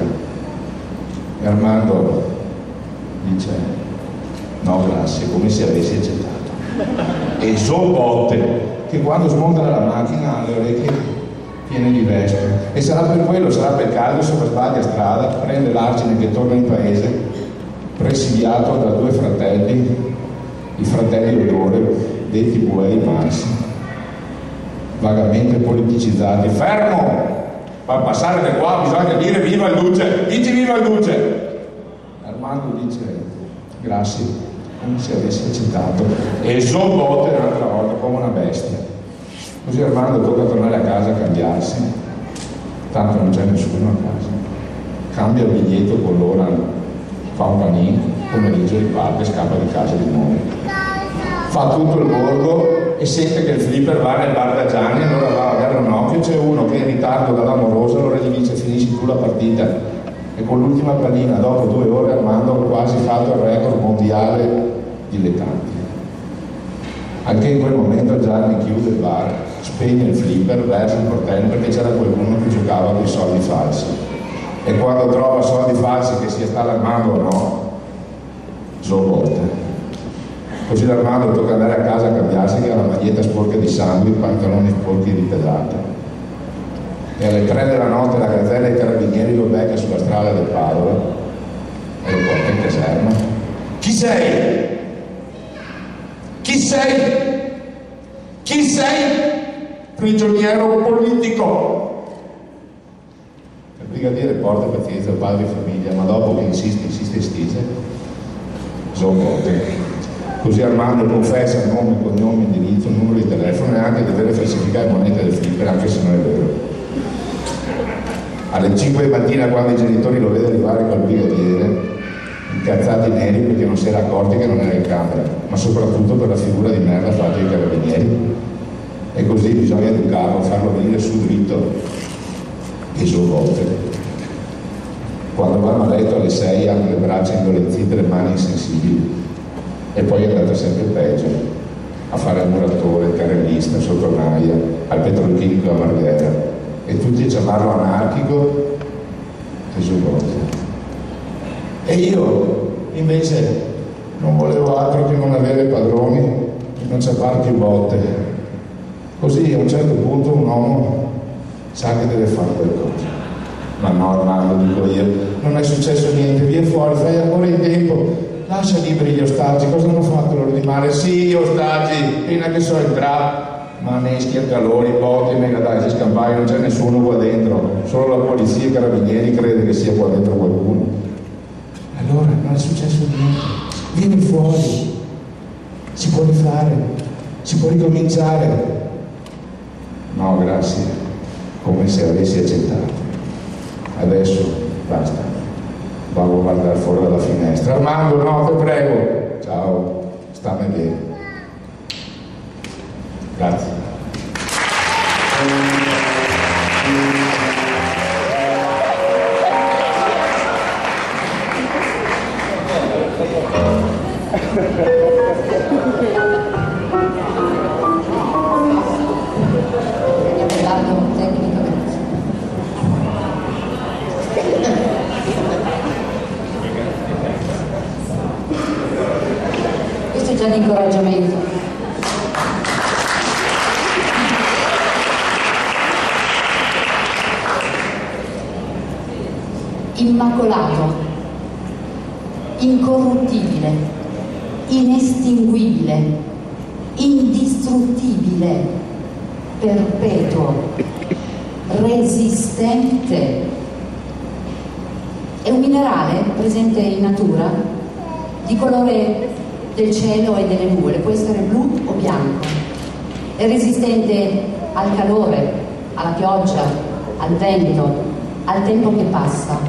E Armando dice: no grazie, come se avessi accettato. E so botte che quando smonta dalla macchina ha le orecchie piene di vespe, e sarà per quello, sarà per caso, se sbaglia strada, prende l'argine che torna in paese, presidiato da due fratelli, i fratelli Odore, detti Buei Marsi, vagamente politicizzati. Fermo! Per passare da qua bisogna dire viva il Duce, dici viva il Duce! Armando dice grazie, come se avessi accettato, e sottobotte un'altra volta come una bestia. Così Armando tocca tornare a casa a cambiarsi, tanto non c'è nessuno a casa, cambia il biglietto con l'ora, fa un panino, pomeriggio riparte e scappa di casa di nuovo. Fa tutto il borgo e sente che il flipper va nel bar da Gianni, allora va a dare un occhio, c'è uno che è in ritardo dall'amorosa, allora gli dice finisci tu la partita, e con l'ultima pallina dopo due ore Armando ha quasi fatto il record mondiale dilettanti. Anche in quel momento Gianni chiude il bar, spegne il flipper, versa il portello perché c'era qualcuno che giocava con i soldi falsi, e quando trova soldi falsi, che sia sta l'Armando o no, svolta. Così l'Armando tocca andare a casa a cambiarsi, che ha la maglietta sporca di sangue, i pantaloni sporchi di pedata. E alle tre della notte la gazzella dei carabinieri lo becca sulla strada del Padova e lo porta in caserma. Chi sei? Chi sei? Chi sei? Prigioniero politico. Il brigadiere porta pazienza al padre di famiglia, ma dopo che insiste, insiste e stise, svolgote. Così Armando confessa nome, cognome, indirizzo, numero di telefono e anche di aver falsificato monete del flipper, anche se non è vero. Alle cinque di mattina, quando i genitori lo vedono arrivare col brigadiere, incazzati neri perché non si era accorti che non era in camera, ma soprattutto per la figura di merda fatta ai carabinieri. E così bisogna educarlo, farlo venire su dritto e su volte. Quando vanno a letto alle sei hanno le braccia indolenzite, le mani insensibili. E poi è andata sempre peggio, a fare il muratore, il carrellista, il sottonaia, al petrolchimico a Marghera, e tutti a chiamarlo anarchico e sottovoce. E io invece non volevo altro che non avere padroni e non ciappare più botte. Così a un certo punto un uomo sa che deve fare qualcosa. Ma no, Armando, dico io, non è successo niente, vieni fuori, fai ancora in tempo. Lascia liberi gli ostaggi, cosa hanno fatto loro di male? Sì, gli ostaggi, prima che so entrare, maneschi, calori, botti, mega dai, si scampai, non c'è nessuno qua dentro, solo la polizia e i carabinieri crede che sia qua dentro qualcuno. Allora, non è successo niente, vieni fuori, si può rifare, si può ricominciare. No, grazie, come se avessi accettato. Adesso basta. Vado a guardare fuori dalla finestra. Armando, no, ti prego. Ciao, stammi bene. Grazie. Questo è già di incoraggiamento. Immacolato, incorruttibile, inestinguibile, indistruttibile, perpetuo, resistente. È un minerale presente in natura di colore del cielo e delle nuvole, può essere blu o bianco. È resistente al calore, alla pioggia, al vento, al tempo che passa.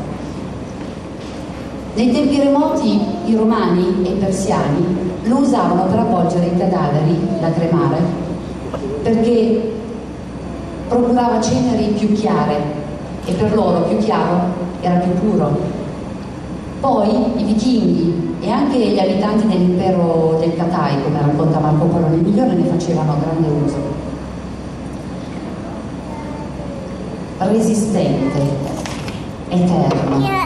Nei tempi remoti i romani e i persiani lo usavano per avvolgere i cadaveri da cremare, perché procurava ceneri più chiare e per loro più chiaro era più puro. Poi i vichinghi e anche gli abitanti dell'impero del Catai, come racconta Marco Polo nel Migliore, ne facevano grande uso. Resistente, eterno.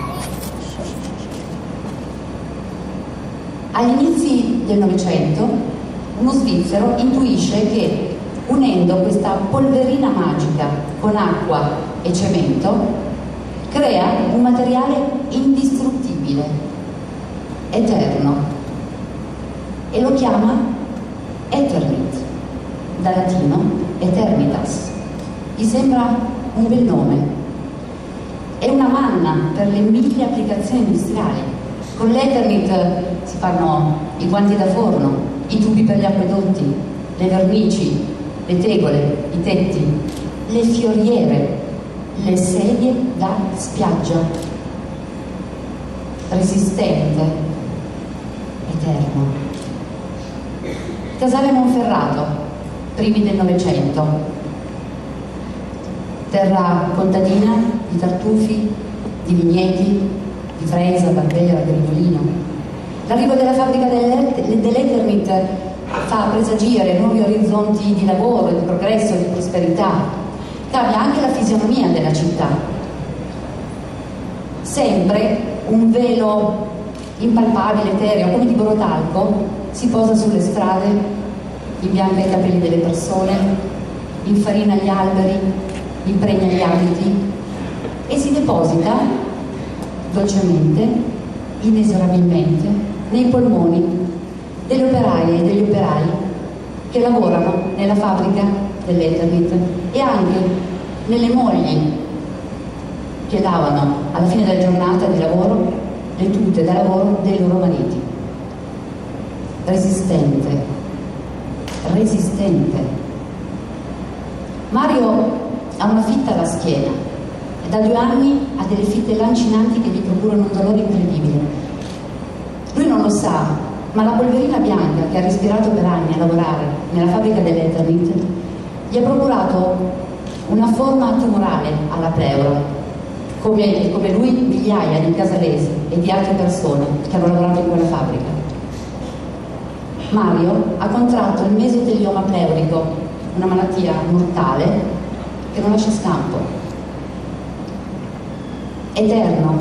Agli inizi del Novecento uno svizzero intuisce che unendo questa polverina magica con acqua e cemento crea un materiale indistruttibile, eterno, e lo chiama Eternit, da latino Eternitas. Gli sembra un bel nome. È una manna per le mille applicazioni industriali. Con l'Eternit si fanno i guanti da forno, i tubi per gli acquedotti, le vernici, le tegole, i tetti, le fioriere, le sedie da spiaggia. Resistente, eterno. Casale Monferrato, primi del Novecento. Terra contadina di tartufi, di vigneti, di fresa, barbera, grigolino. L'arrivo della fabbrica dell'Eternit fa presagire nuovi orizzonti di lavoro, di progresso, di prosperità. Cambia anche la fisionomia della città. Sempre un velo impalpabile, etereo, come di borotalco, si posa sulle strade, imbianca i capelli delle persone, infarina gli alberi, impregna gli abiti e si deposita dolcemente, inesorabilmente, nei polmoni delle operaie e degli operai che lavorano nella fabbrica dell'Eternit e anche nelle mogli che lavano alla fine della giornata di lavoro le tute da lavoro dei loro mariti. Resistente, resistente. Mario ha una fitta alla schiena. Da due anni ha delle fitte lancinanti che gli procurano un dolore incredibile. Lui non lo sa, ma la polverina bianca che ha respirato per anni a lavorare nella fabbrica dell'Eternit gli ha procurato una forma tumorale alla pleura, come, come lui migliaia di casalesi e di altre persone che hanno lavorato in quella fabbrica. Mario ha contratto il mesotelioma pleurico, una malattia mortale che non lascia scampo. Eterno,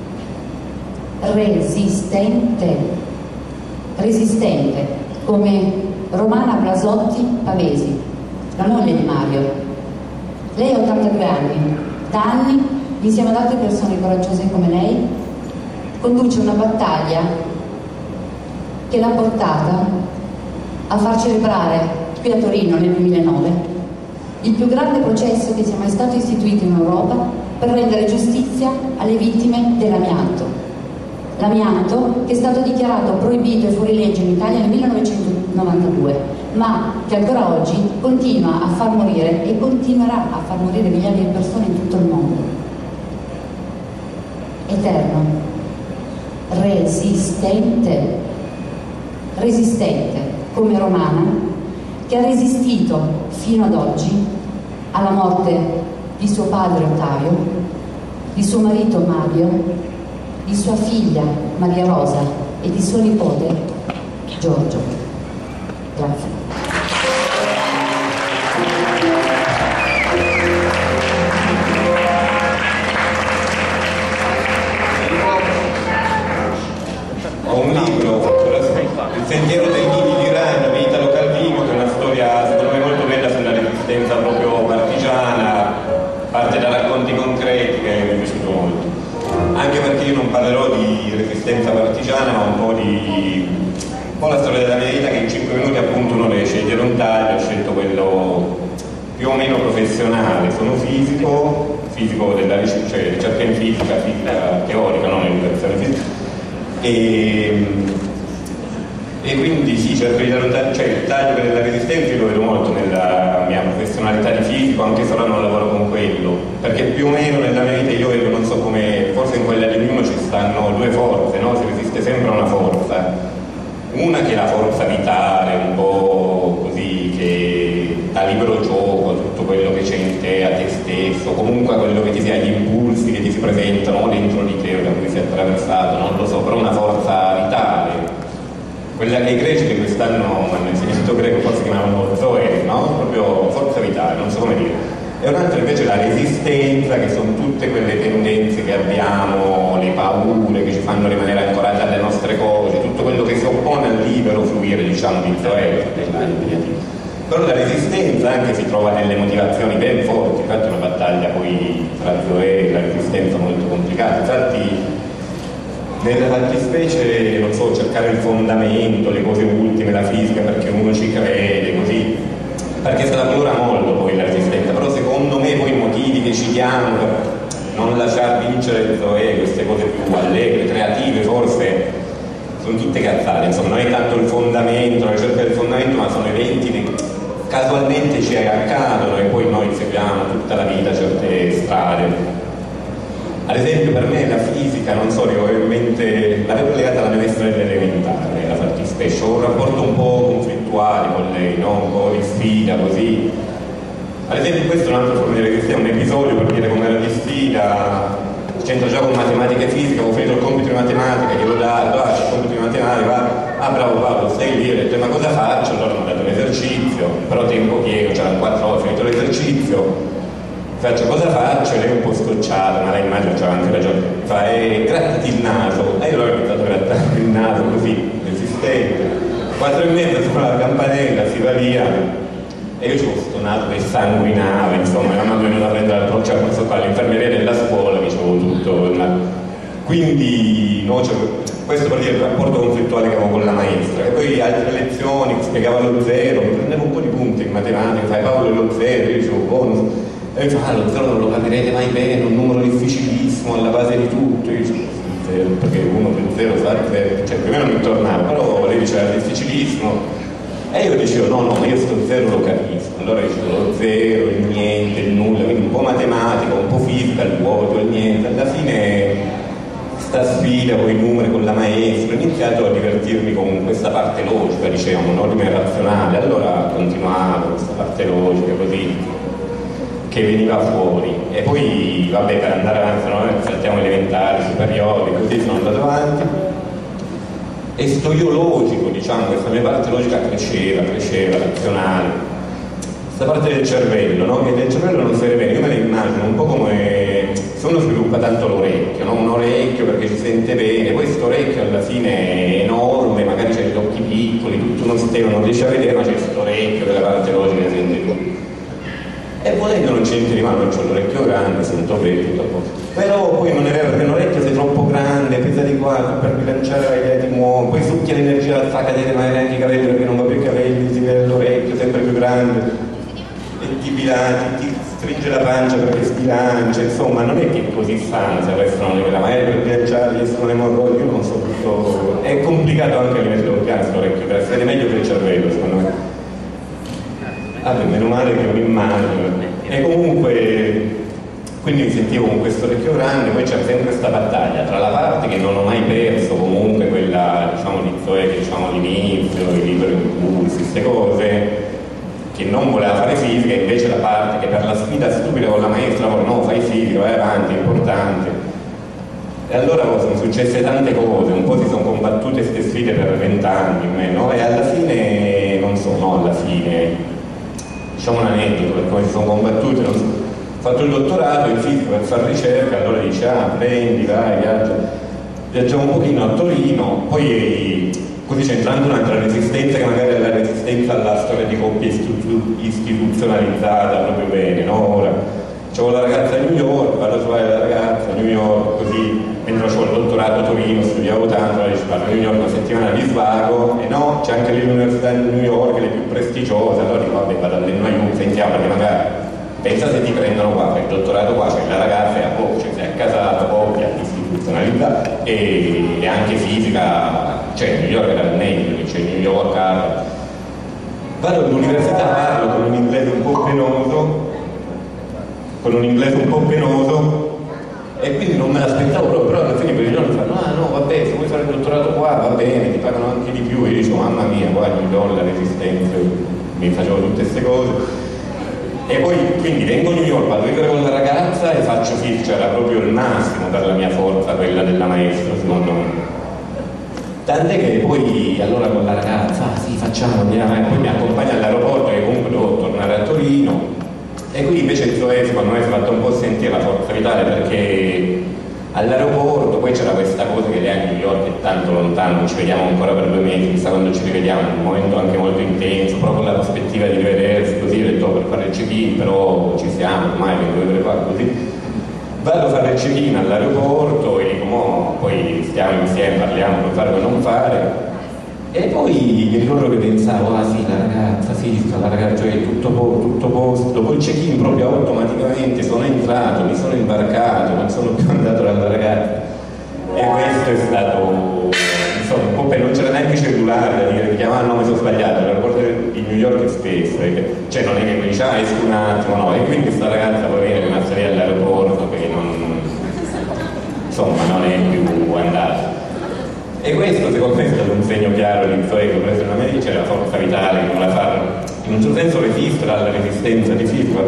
resistente, resistente, come Romana Blasotti Pavesi, la moglie di Mario. Lei ha ottantadue anni, da anni, insieme ad altre persone coraggiose come lei, conduce una battaglia che l'ha portata a far celebrare qui a Torino nel duemilanove il più grande processo che sia mai stato istituito in Europa per rendere giustizia alle vittime dell'amianto. L'amianto che è stato dichiarato proibito e fuori legge in Italia nel millenovecentonovantadue, ma che ancora oggi continua a far morire e continuerà a far morire migliaia di persone in tutto il mondo. Eterno, resistente, resistente come Romana, che ha resistito fino ad oggi alla morte di suo padre Ottavio, di suo marito Mario, di sua figlia Maria Rosa e di suo nipote Giorgio. Grazie. Ho un libro, Il sentiero dei nidi di ragno di Italo Calvino, che è una storia secondo me molto bella sulla resistenza proprio partigiana, parte da racconti concreti che mi è piaciuto molto. Anche perché io non parlerò di resistenza partigiana, ma un po' di un po' la storia della mia vita, che in cinque minuti appunto uno deve scegliere un taglio. Ho scelto quello più o meno professionale. Sono fisico, fisico della ricerca, cioè ricerca in fisica, fisica teorica, non educazione fisica. E, e quindi sì, cerco di dare un taglio, cioè il taglio della resistenza io lo vedo molto nella mia professionalità di fisico, anche se ora non lavoro con quello, perché più o meno nella mia vita io vedo, non so come, forse in quella di ognuno ci stanno due forze, no? Si resiste sempre a una forza, una che è la forza vitale, un po' così, che dà libero gioco a tutto quello che c'è in te, a te stesso, comunque a quello che ti sia, agli impulsi che ti si presentano dentro di te o da cui sei attraversato, non lo so, però una forza vitale. Quella che i greci di quest'anno hanno insegnato greco, forse si chiamavano zoe, no? Proprio forza vitale, non so come dire. E un'altra invece la resistenza, che sono tutte quelle tendenze che abbiamo, le paure che ci fanno rimanere ancorati alle nostre cose, tutto quello che si oppone al libero fluire, diciamo, di zoe. Però la resistenza anche si trova nelle motivazioni ben forti, infatti è una battaglia poi tra zoe e la resistenza molto complicata. Infatti nella fattispecie, non so, cercare il fondamento, le cose ultime, la fisica, perché uno ci crede, così, perché se la dura molto poi la resistenza, però secondo me poi i motivi che ci diamo per non lasciar vincere Zoe, queste cose più allegre, creative, forse sono tutte cazzate, insomma non è tanto il fondamento, la ricerca del fondamento, ma sono eventi che casualmente ci accadono e poi noi seguiamo tutta la vita certe strade. Ad esempio per me la fisica, non so, io avevo in mente, l'avevo legata alla mia maestra dell'elementare, la fattispecie, ho un rapporto un po' conflittuale con lei, no? Un po' di sfida, così. Ad esempio questo è un altro forma di resistenza, un episodio per dire com'era di sfida, c'entro già con matematica e fisica, ho finito il compito di matematica, glielo ho dato, ah, il compito di matematica, va, ah bravo Paolo, stai lì, ho detto ma cosa faccio? Allora mi ho dato un esercizio, però tempo pieno, c'erano quattro ore, ho finito l'esercizio. Faccio cosa faccio? E lei è un po' scocciata, ma lei immagino c'era anche ragione. Fa, eh, grattati il naso. E io l'ho iniziato a grattare il naso così, resistente. Quattro e mezza suona la campanella, si va via. E io c'ho questo naso che sanguinava, insomma, la mamma è venuta a prendere la proccia, questo qua, l'infermeria della scuola, dicevo tutto. Quindi, no, cioè, questo per dire il rapporto conflittuale che avevo con la maestra. E poi altre lezioni, spiegava lo zero, mi prendevo un po' di punti in matematica, fai Paolo è lo zero, io dicevo bonus. E mi fa, ah, lo zero non lo capirete mai bene, è un numero difficilissimo alla base di tutto. Io dicevo, zero, perché uno più zero fa zero, cioè più o meno mi tornava, però lei diceva difficilissimo. E io dicevo, no, no, io sto zero lo capisco. Allora dicevo, lo zero, il niente, il nulla, quindi un po' matematica, un po' fisica, il vuoto, il niente. Alla fine, sta sfida con i numeri, con la maestra, ho iniziato a divertirmi con questa parte logica, diciamo, norma irrazionale. Allora continuavo questa parte logica, così, che veniva fuori. E poi vabbè, per andare avanti, no? Saltiamo elementari, superiori, così sono andato avanti e sto io logico, diciamo, questa mia parte logica cresceva, cresceva, razionale, questa parte del cervello, no? Che del cervello non serve bene, io me la immagino un po' come se uno sviluppa tanto l'orecchio, no? Un orecchio perché ci sente bene, poi questo orecchio alla fine è enorme, magari c'è gli occhi piccoli, tutto uno stelo non riesce a vedere, ma c'è questo orecchio della parte logica che sente tutto. E volendo non c'entri di mano, non c'ho l'orecchio grande, sento bene, tutto a posto. Però poi non è vero perché l'orecchio sei troppo grande, pesa di qua, per bilanciare la idea ti muove, poi succhia l'energia, fa cadere ma neanche i capelli perché non va più i capelli, si vede l'orecchio sempre più grande, e ti bilancia, ti stringe la pancia perché sbilancia, insomma non è che così stanno se restano le quella, magari per bilanciare gli sono le emorroidi, io non so tutto, è complicato anche a livello organo l'orecchio, per essere meglio che il cervello secondo me. Vabbè, meno male che ho un'immagine. E comunque, quindi mi sentivo con questo orecchio grande, poi c'era sempre questa battaglia tra la parte che non ho mai perso, comunque quella, diciamo, di Zoe, che diciamo all'inizio, i liberi impulsi, queste cose, che non voleva fare fisica, e invece la parte che per la sfida stupida con la maestra, no, fai fisica, vai avanti, è importante. E allora sono successe tante cose, un po' si sono combattute queste sfide stile per vent'anni o meno, e alla fine, non so, no alla fine, diciamo un aneddoto per come si sono combattuti, non so, ho fatto il dottorato in fisica per fare ricerca, allora dice ah prendi, vai, viaggia, viaggiamo un pochino a Torino, poi così c'è entrando un'altra resistenza che magari è la resistenza alla storia di coppia istituzionalizzata proprio bene, no? Ora c'avevo la ragazza a New York, vado a trovare la ragazza a New York, così mentre facevo il dottorato a Torino, studiavo tanto, allora dicevo, vado a New York una settimana di svago, e no, c'è anche l'università di New York, le più prestigiose, allora dico, vabbè, vado all'N Y U, sentiamo, perché magari pensa se ti prendono qua, fai il dottorato qua, cioè la ragazza è a poco, cioè sei a casa coppia, istituzionalità, e, e anche fisica, cioè New York era il meglio, c'è New York, Harvard. Vado all'università, parlo con un inglese un po' penoso, con un inglese un po' penoso, e quindi non me l'aspettavo proprio, però alla fine per i giorni fanno ah no vabbè, se vuoi fare il dottorato qua va bene, ti pagano anche di più, e io dico mamma mia, guarda mi do la resistenza, mi facevo tutte queste cose, e poi quindi vengo a New York, vado a vivere con la ragazza e faccio fisica, cioè era proprio il massimo per la mia forza, quella della maestra secondo me, tant'è che poi allora con la ragazza ah sì facciamo, andiamo, e poi mi accompagna all'aeroporto, che comunque devo tornare a Torino. E qui invece il Zoe secondo me si è fatto un po' sentire la forza vitale, perché all'aeroporto poi c'era questa cosa che lei a New York è tanto lontano, non ci vediamo ancora per due mesi, chissà quando ci rivediamo, in un momento anche molto intenso, proprio con la prospettiva di rivedersi, così ho detto per fare il check-in, però ci siamo, ormai vengo a vedere qua così. Vado a fare il check-in all'aeroporto e dico mo, poi stiamo insieme, parliamo, puoi fare o non fare. E poi mi ricordo che pensavo, ah sì, la ragazza, sì, la ragazza, cioè tutto, tutto posto, dopo il check-in proprio automaticamente sono entrato, mi sono imbarcato, non sono più andato dalla ragazza. E questo è stato, insomma, un po' per non c'era neanche cellulare da dire, mi chiamavano, no, mi sono sbagliato, l'aeroporto di New York è spesso, cioè non è che mi dice, ah, esco un attimo, no, e quindi questa ragazza poi è rimasta lì all'aeroporto perché non, insomma, non è più andata. E questo secondo me è stato un segno chiaro di Zoe che ho preso una medica, c'è la forza vitale che non la fa, in un certo senso resistere alla resistenza di Filippo.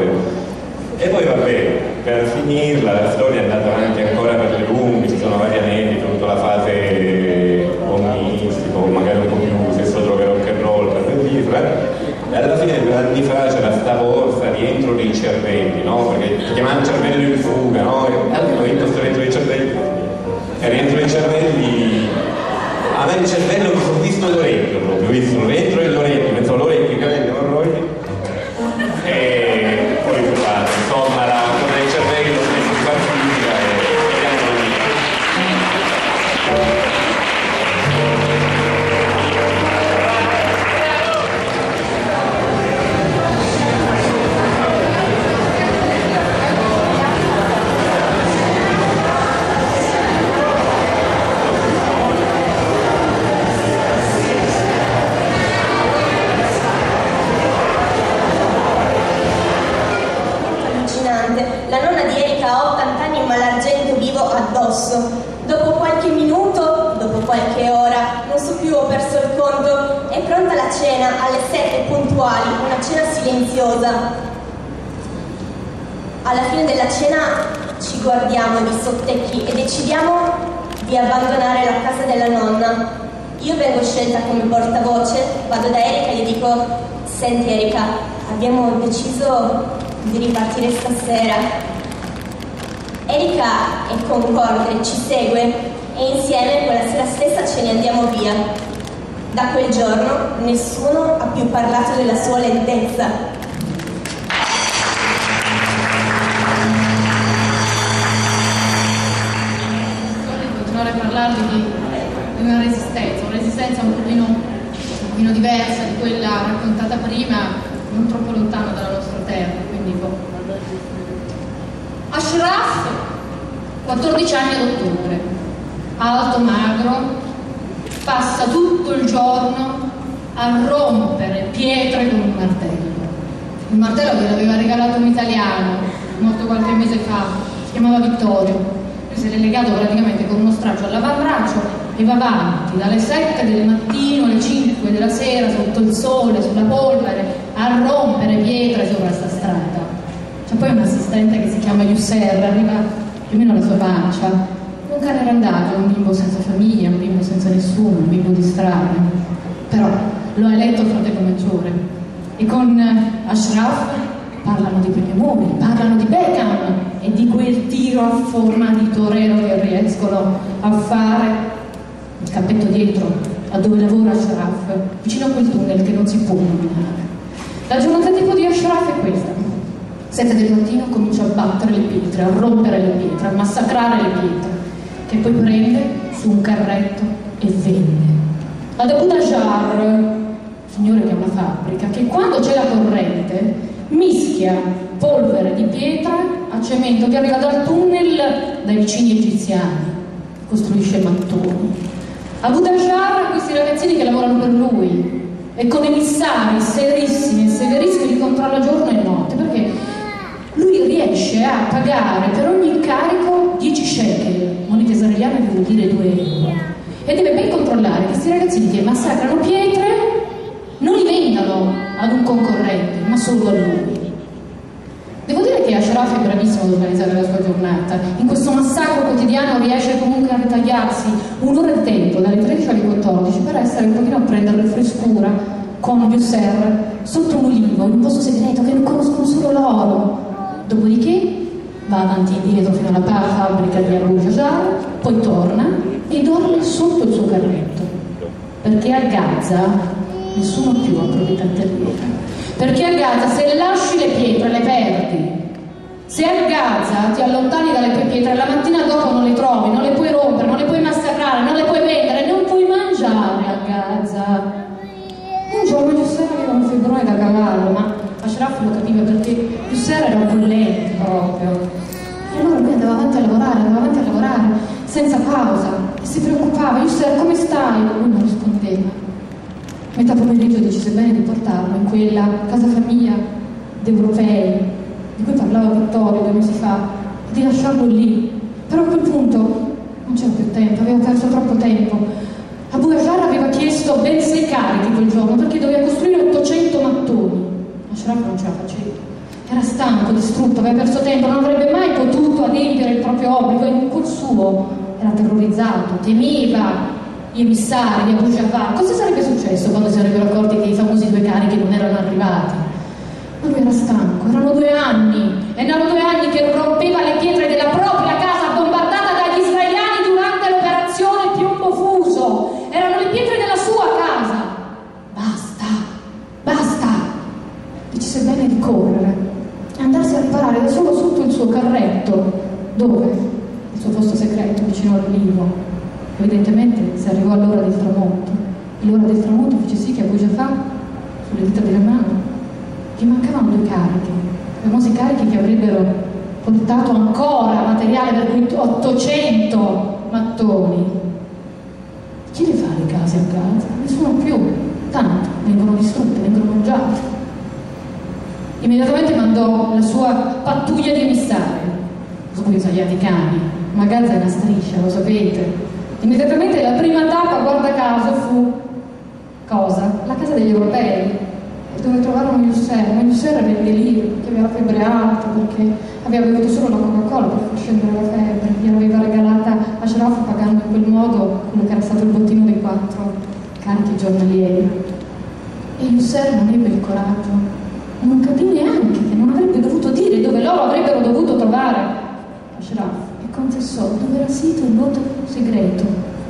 E poi vabbè, per finirla la storia è andata avanti ancora per le lunghe, ci sono vari aneddoti, tutta la fase omistica, magari un po' più sesso, droga, rock and roll per dirla, e alla fine due anni fa c'era sta borsa rientro dei cervelli, no? Perché ti chiamavano cervello in fuga, no? E allora ho vinto questo rientro dei cervelli, e rientro dei cervelli, a me il cervello mi sono visto l'orecchio proprio, ho visto rientro dell'orecchio, penso l'orecchio, i capelli, orrori, e poi insomma la cosa del cervello è più partita e vediamo La nonna di Erika ha ottanta anni ma l'argento vivo addosso. Dopo qualche minuto, dopo qualche ora, non so più, ho perso il conto, è pronta la cena, alle sette puntuali, una cena silenziosa. Alla fine della cena ci guardiamo di sottecchi e decidiamo di abbandonare la casa della nonna. Io vengo scelta come portavoce, vado da Erika e gli dico: senti Erika, abbiamo deciso di ripartire stasera. Erika è concorde, ci segue e insieme quella sera stessa ce ne andiamo via. Da quel giorno nessuno ha più parlato della sua lentezza. Vorrei continuare a parlarvi di, di una resistenza, una resistenza un pochino, un pochino diversa di quella raccontata prima, non troppo lontano dalla nostra terra, quindi boh. Ashraf, quattordici anni ad ottobre, alto, magro, passa tutto il giorno a rompere pietre con un martello. Il martello gliel'aveva regalato un italiano, morto qualche mese fa, si chiamava Vittorio. Lui si è legato praticamente con uno straccio all'avambraccio e va avanti dalle sette del mattino alle cinque della sera sotto il sole, sulla polvere, a rompere pietre sopra questa strada. C'è poi un assistente che si chiama Yusser, arriva più o meno alla sua pancia. un cane randagio, un bimbo senza famiglia, un bimbo senza nessuno, un bimbo di strada. Però lo ha eletto il fratello maggiore. E con Ashraf parlano di primi amori, parlano di Beckham e di quel tiro a forma di torero che riescono a fare. Il cappetto dietro, a dove lavora Ashraf, vicino a quel tunnel che non si può nominare. La giornata tipo di Ashraf è questa. Sette del mattino comincia a battere le pietre, a rompere le pietre, a massacrare le pietre, che poi prende su un carretto e vende. Ad Abu Dajar, signore che ha una fabbrica, che quando c'è la corrente mischia polvere di pietra a cemento che arriva dal tunnel dai vicini egiziani, costruisce mattoni. Abu Dajar ha questi ragazzini che lavorano per lui e con emissari serissimi e severissimi li controlla giorno e notte, perché lui riesce a pagare per ogni carico dieci shekel, monete israeliane che vuol dire due euro, e deve ben controllare che questi ragazzini che massacrano pietre non li vendano ad un concorrente, ma solo a lui. Devo dire che Ashraf è bravissimo ad organizzare la sua giornata. In questo massacro quotidiano riesce comunque a ritagliarsi un'ora di tempo, dalle tredici alle quattordici, per essere un pochino a prendere frescura con Yusser sotto un ulivo, in un posto segreto che non conoscono solo loro. Dopodiché va avanti e indietro fino alla fabbrica di Abu Dajar, poi torna e dorme sotto il suo carretto, perché a Gaza nessuno più ha proprietà terriera. Perché a Gaza se lasci le pietre le perdi. Se a Gaza ti allontani dalle tue pietre, la mattina dopo non le trovi, non le puoi rompere, non le puoi massacrare, non le puoi vendere, non puoi mangiare a Gaza. Un giorno Yusser aveva un febbrone da cavallo, ma Ashraf lo capiva perché Yusser era un bollente proprio. E allora lui andava avanti a lavorare, andava avanti a lavorare, senza pausa, e si preoccupava. Yusser, come stai? Lui non rispondeva. Metà pomeriggio decise bene di portarlo in quella casa famiglia d'europei di cui parlava Vittorio due mesi fa, di lasciarlo lì. Però a quel punto non c'era più tempo, aveva perso troppo tempo. Abu Dajar aveva chiesto ben sei carichi quel giorno perché doveva costruire ottocento mattoni. Ashraf non ce la faceva, era stanco, distrutto, aveva perso tempo, non avrebbe mai potuto adempiere il proprio obbligo e col suo era terrorizzato, temeva gli emissari di Abu Dajar. Cosa sarebbe successo quando si sarebbero accorti che i famosi due carichi non erano arrivati? Ma lui era stanco, erano due anni, erano due anni che rompeva le pietre della propria casa bombardata dagli israeliani durante l'operazione Piombo Fuso. Erano le pietre della sua casa. Basta, basta. Decise bene di correre e andarsi a riparare da solo sotto il suo carretto. Dove? Il suo posto segreto, vicino al Livo. Evidentemente si arrivò all'ora del tramonto e l'ora del tramonto fece sì che Abu Dajar, sulle dita della mano, gli mancavano due carichi, i famosi carichi che avrebbero portato ancora materiale per cui ottocento mattoni. Chi le fa le case a Gaza? Nessuno più, tanto, vengono distrutte, vengono mangiate. Immediatamente mandò la sua pattuglia di emissari, sguinzagliati cani, ma Gaza è una striscia, lo sapete. Immediatamente la prima tappa, guarda caso, fu cosa? La casa degli europei, dove trovarono Yusser, ma Yusser era in delirio, che aveva febbre alta, perché aveva bevuto solo la Coca-Cola per far scendere la febbre, gliel'aveva regalata Ashraf pagando in quel modo quello che era stato il bottino dei quattro carichi giornalieri. E Yusser non ebbe il coraggio, non capì neanche che non avrebbe dovuto dire dove loro avrebbero dovuto trovare Ashraf. Confessò dove era sito il voto segreto,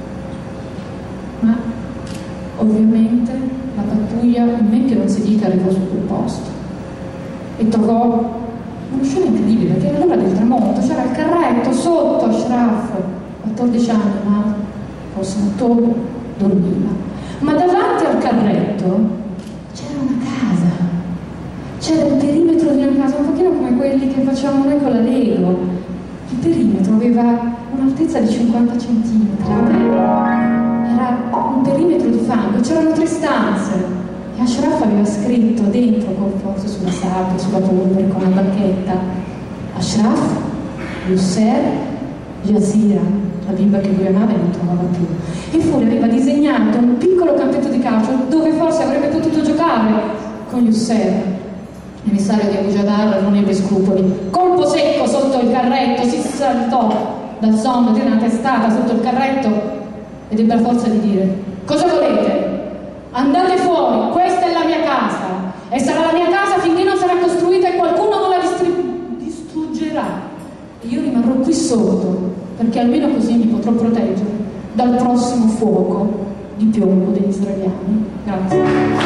ma ovviamente la pattuglia, in men che non si dica, arrivò su quel posto e trovò una scena incredibile, perché all'ora del tramonto c'era il carretto sotto Ashraf, quattordici anni, ma forse in ottobre, dormiva, ma davanti al carretto c'era una casa, c'era il perimetro di una casa, un pochino come quelli che facciamo noi con la Lego. Il perimetro aveva un'altezza di cinquanta centimetri, era un perimetro di fango, c'erano tre stanze e Ashraf aveva scritto dentro, forse sulla sabbia, sulla polvere, con una bacchetta: Ashraf, Yusser, Yazira, la bimba che lui amava e non trovava più. E fuori aveva disegnato un piccolo campetto di calcio dove forse avrebbe potuto giocare con Yusser. L'emissario di Abu Dajar non ebbe scrupoli, colpo secco sotto il carretto, si saltò dal sonno di una testata sotto il carretto ed ebbe la forza di dire: cosa volete? Andate fuori, questa è la mia casa e sarà la mia casa finché non sarà costruita e qualcuno non la distri- distruggerà. E io rimarrò qui sotto, perché almeno così mi potrò proteggere dal prossimo fuoco di piombo degli israeliani. Grazie.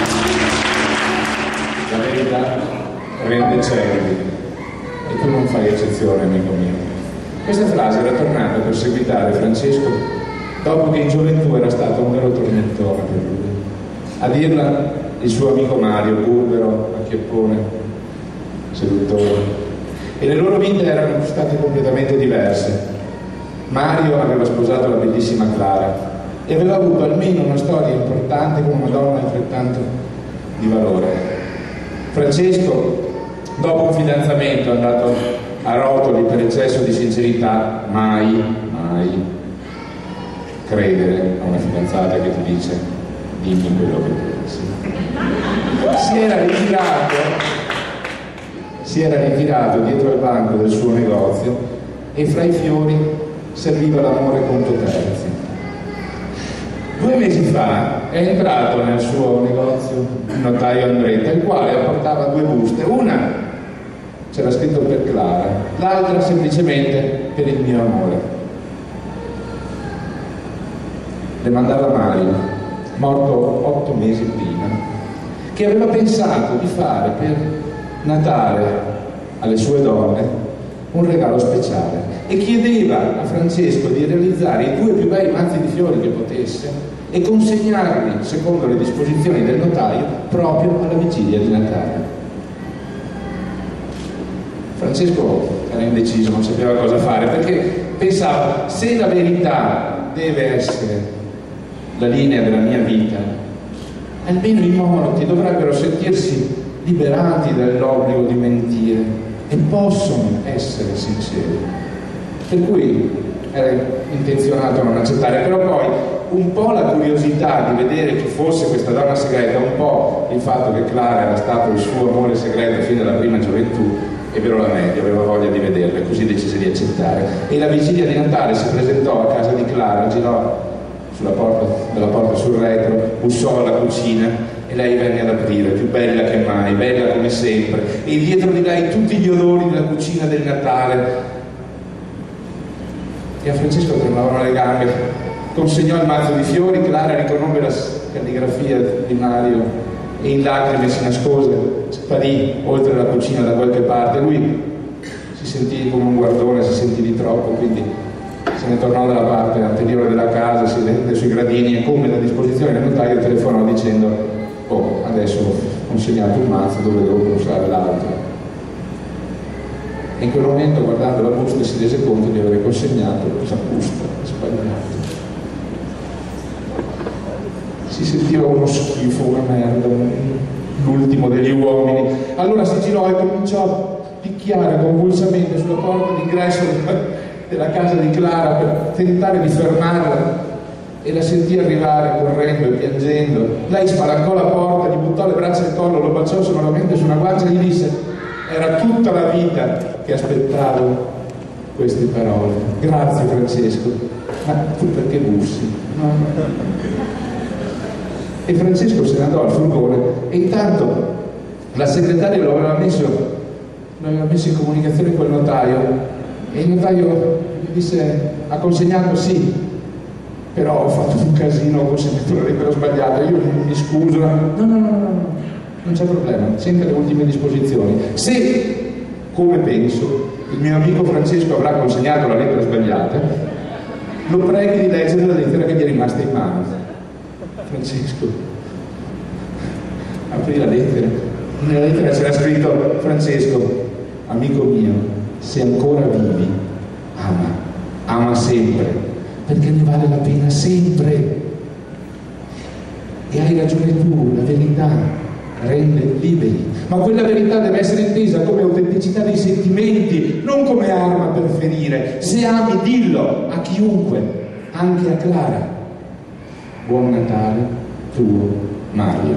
La verità rende certi e tu non fai eccezione, amico mio. Questa frase era tornata a perseguitare Francesco dopo che in gioventù era stato un vero tormentone per lui. A dirla il suo amico Mario, burbero, acchiappone, seduttore. E le loro vite erano state completamente diverse. Mario aveva sposato la bellissima Clara e aveva avuto almeno una storia importante con una donna altrettanto di valore. Francesco, dopo un fidanzamento, è andato a rotoli per eccesso di sincerità. Mai, mai credere a una fidanzata che ti dice dimmi quello che pensi. Si era ritirato, si era ritirato dietro al banco del suo negozio e fra i fiori serviva l'amore conto terzi. Due mesi fa è entrato nel suo negozio il notaio Andretta, il quale apportava due buste. Una c'era scritto per Clara, l'altra semplicemente per il mio amore. Le mandava Mario, morto otto mesi prima, che aveva pensato di fare per Natale alle sue donne un regalo speciale e chiedeva a Francesco di realizzare i due più bei mazzi di fiori che potesse e consegnarli, secondo le disposizioni del notaio, proprio alla vigilia di Natale. Francesco era indeciso, non sapeva cosa fare, perché pensava: se la verità deve essere la linea della mia vita, almeno i morti dovrebbero sentirsi liberati dall'obbligo di mentire e possono essere sinceri. Per cui era intenzionato a non accettare, però poi un po' la curiosità di vedere chi fosse questa donna segreta, un po' il fatto che Clara era stato il suo amore segreto fin dalla prima gioventù, ebbero la meglio, aveva voglia di vederla e così decise di accettare. E la vigilia di Natale si presentò a casa di Clara, girò sulla porta, della porta sul retro, bussò alla cucina e lei venne ad aprire, più bella che mai, bella come sempre, e dietro di lei tutti gli odori della cucina del Natale. E a Francesco tremavano le gambe. Consegnò il mazzo di fiori, Clara riconobbe la calligrafia di Mario e in lacrime si nascose, sparì oltre la cucina da qualche parte. Lui si sentì come un guardone, si sentì di troppo, quindi se ne tornò dalla parte anteriore della casa, si rende sui gradini e, come da disposizione del notaio, telefonò dicendo: oh, adesso ho consegnato un mazzo, dove devo comprare l'altro? E in quel momento, guardando la busta, si rese conto di aver consegnato la busta sbagliata. Si sentiva uno schifo, una merda, l'ultimo degli uomini. Allora si girò e cominciò a picchiare convulsamente sulla porta d'ingresso della casa di Clara per tentare di fermarla, e la sentì arrivare correndo e piangendo. Lei spalancò la porta, gli buttò le braccia al collo, lo baciò sonoramente su una guancia e gli disse: era tutta la vita che aspettavo queste parole. Grazie Francesco. Ma tu perché bussi? No. E Francesco se ne andò al furgone e intanto la segretaria lo aveva messo, lo aveva messo in comunicazione col notaio, e il notaio gli disse: ha consegnato? Sì, però ho fatto un casino, ho consegnato la lettera sbagliata, io mi scuso. No, no, no, no, no, non c'è problema, sente le ultime disposizioni. Se, come penso, il mio amico Francesco avrà consegnato la lettera sbagliata, lo preghi di leggere la lettera che gli è rimasta in mano. Francesco aprì la lettera. Nella lettera c'era scritto: Francesco, amico mio, se ancora vivi, ama, ama sempre, perché ne vale la pena sempre. E hai ragione tu, la verità rende liberi, ma quella verità deve essere intesa come autenticità dei sentimenti, non come arma per ferire. Se ami, dillo a chiunque, anche a Clara. Buon Natale, tuo Mario.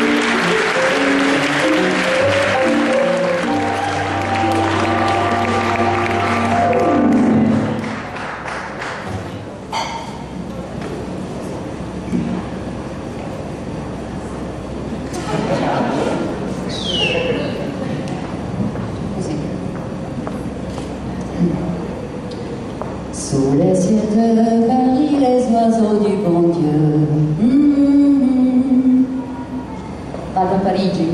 Grazie. de Paris, les oiseaux du bon Dieu. Mm-hmm. Vado a Parigi,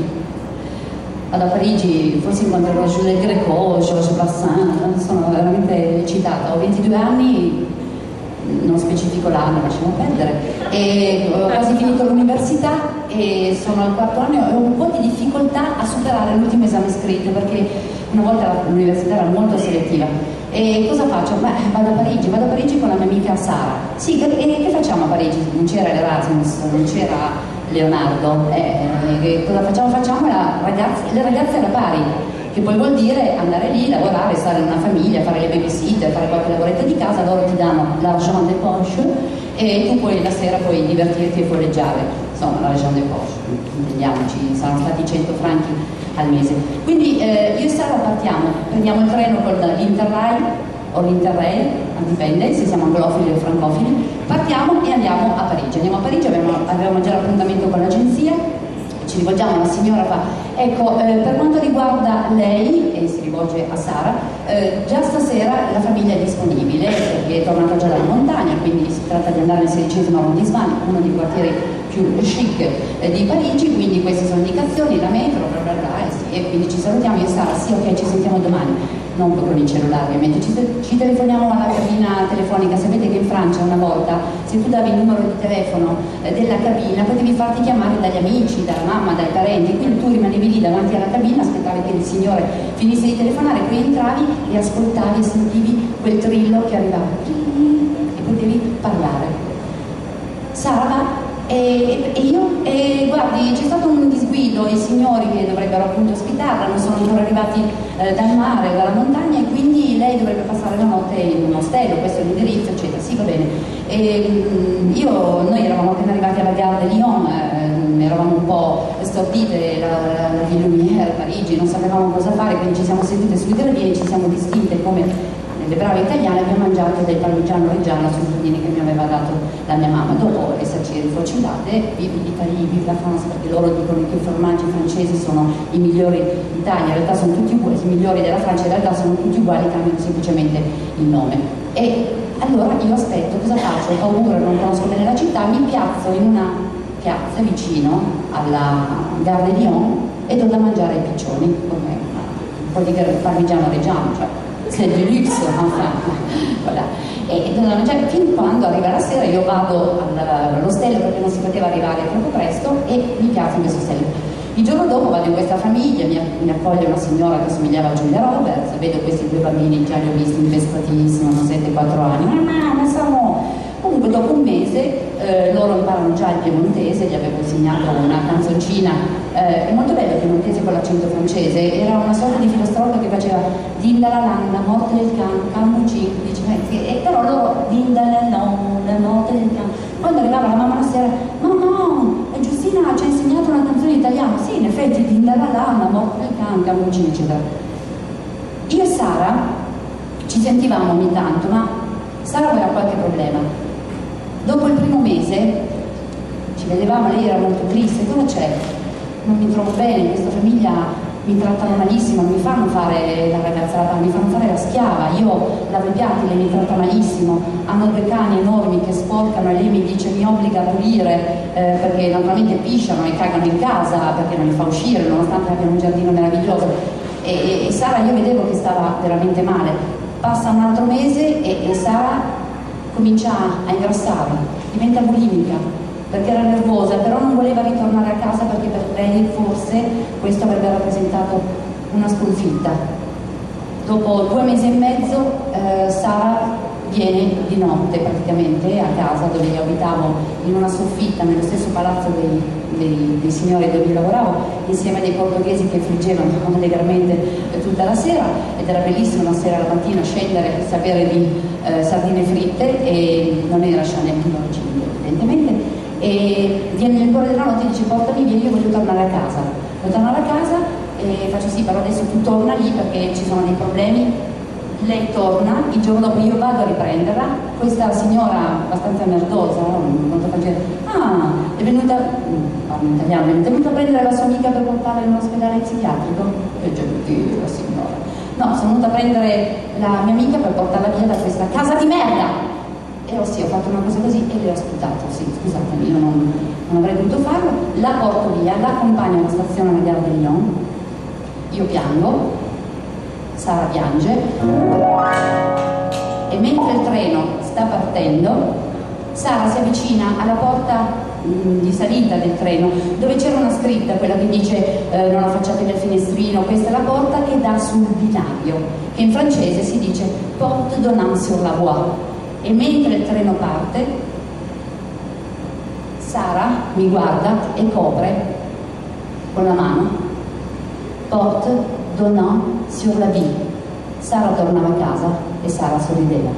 vado a Parigi, forse incontrerò Jules Greco, Georges Bassin, sono veramente eccitata, ho ventidue anni, non specifico l'anno, lasciamo perdere, e ho quasi finito l'università e sono al quarto anno e ho un po' di difficoltà a superare l'ultimo esame scritto perché una volta l'università era molto selettiva. E cosa faccio? Beh, vado a Parigi, vado a Parigi con la mia amica Sara. Sì, e che facciamo a Parigi? Non c'era l'Erasmus, non c'era Leonardo. Eh, cosa facciamo? Facciamo la ragazza, le ragazze alla pari, che poi vuol dire andare lì, lavorare, stare in una famiglia, fare le babysitter, fare qualche lavoretto di casa, loro ti danno l'argent de poche e tu poi la sera puoi divertirti e fuoreggiare. Insomma, l'argent de poche, intendiamoci, saranno stati cento franchi al mese. Quindi eh, io e Sara partiamo, prendiamo il treno con l'Interrail o l'Interrail, dipende se siamo anglofili o francofili, partiamo e andiamo a Parigi. Andiamo a Parigi, avevamo, avevamo già l'appuntamento con l'agenzia, ci rivolgiamo alla signora, fa ecco, eh, per quanto riguarda lei, e si rivolge a Sara, eh, già stasera la famiglia è disponibile perché è tornata già dalla montagna, quindi si tratta di andare nel sedicesimo arrondissement, uno dei quartieri più chic eh, di Parigi, quindi queste sono indicazioni, la metro, bla bla bla, e, sì, e quindi ci salutiamo io e Sara, sì ok, ci sentiamo domani. Non con il cellulare ovviamente, ci, ci telefoniamo alla cabina telefonica. Sapete che in Francia una volta, se tu davi il numero di telefono eh, della cabina, potevi farti chiamare dagli amici, dalla mamma, dai parenti, quindi tu rimanevi lì davanti alla cabina, aspettavi che il signore finisse di telefonare, poi entravi e ascoltavi e sentivi quel trillo che arrivava e potevi parlare. Sara va E, e io, e guardi, c'è stato un disguido, i signori che dovrebbero appunto ospitarla non sono ancora arrivati eh, dal mare o dalla montagna e quindi lei dovrebbe passare la notte in un ostello, questo è l'indirizzo, eccetera. Sì, va bene. E, io, noi eravamo appena arrivati alla Gare de Lyon, eh, eravamo un po' stordite, la, la, la Ville Lumière, Parigi, non sapevamo cosa fare, quindi ci siamo sedute sui gradini e ci siamo distinte come le brave italiane, abbiamo mangiato del parmigiano reggiano sul budini che mi aveva dato la mia mamma. Dopo esserci rifocillate, vive l'Italia, vive la France, perché loro dicono che i formaggi francesi sono i migliori d'Italia, in realtà sono tutti uguali, i migliori della Francia in realtà sono tutti uguali, cambiano semplicemente il nome. E allora io aspetto, cosa faccio? Ho paura, non conosco bene la città, mi piazzo in una piazza vicino alla Gare de Lyon e do da mangiare ai piccioni, come un po' di parmigiano reggiano, cioè c'est de luxe, enfin, voilà. E do da mangiare fin quando arriva la sera, io vado all'ostello perché non si poteva arrivare troppo presto e mi piazzo in questo ostello. Il giorno dopo vado in questa famiglia, mi, mi accoglie una signora che somigliava a Giulia Roberts, vedo questi due bambini, già li ho visti investatissimi, hanno sette quattro anni, mamma, ma siamo... Comunque dopo un mese eh, loro imparano già il piemontese, gli avevo insegnato una canzoncina, eh, è molto bello il piemontese con l'accento francese, era una sorta di filastrocca che faceva Dinda la la morte del can, camucin, e però loro Dinda la no, la morte del can. Quando arrivava la mamma la sera, mamma, e Giustina ci ha insegnato una canzone italiana, sì in effetti Dinda la la, la morte del can, camucin, eccetera. Io e Sara ci sentivamo ogni tanto, ma Sara aveva qualche problema. Dopo il primo mese ci vedevamo, lei era molto triste, cosa c'è? Non mi trovo bene, in questa famiglia mi trattano malissimo, non mi fanno fare la ragazzata, mi fanno fare la schiava, io lavo i piatti, lei mi tratta malissimo, hanno due cani enormi che sporcano e lei mi dice, mi obbliga a pulire eh, perché naturalmente pisciano e cagano in casa perché non li fa uscire nonostante abbiano un giardino meraviglioso. E, e, e Sara io vedevo che stava veramente male. Passa un altro mese e, e Sara comincia a ingrassare, diventa bulimica perché era nervosa, però non voleva ritornare a casa perché per lei forse questo avrebbe rappresentato una sconfitta. Dopo due mesi e mezzo eh, Sara viene di notte praticamente a casa dove io abitavo in una soffitta nello stesso palazzo dei, dei, dei signori dove io lavoravo insieme a dei portoghesi che friggevano allegramente tutta la sera ed era bellissimo la sera alla mattina scendere e sapere di eh, sardine fritte e non era Chanel evidentemente e viene nel cuore della notte e dice portami via, io voglio tornare a casa voglio tornare a casa e faccio sì però adesso tu torna lì perché ci sono dei problemi. Lei torna, il giorno dopo io vado a riprenderla, questa signora abbastanza merdosa, molto facile, ah, è venuta, parlo in italiano, è venuta a prendere la sua amica per portarla in un ospedale psichiatrico? Che gentile la signora. No, sono venuta a prendere la mia amica per portarla via da questa casa di merda. fatto una cosa così e le ho sputato, sì, scusatemi, io non, non avrei dovuto farlo, la porto via, l'accompagno alla stazione alla Gare de Lyon, io piango, Sara piange e mentre il treno sta partendo Sara si avvicina alla porta mh, di salita del treno dove c'era una scritta, quella che dice eh, non affacciate nel finestrino, questa è la porta che dà sul binario, che in francese si dice porte donnant sur la voie. E mentre il treno parte Sara mi guarda e copre con la mano porte donnant sur la vie. Sara tornava a casa e Sara sorrideva.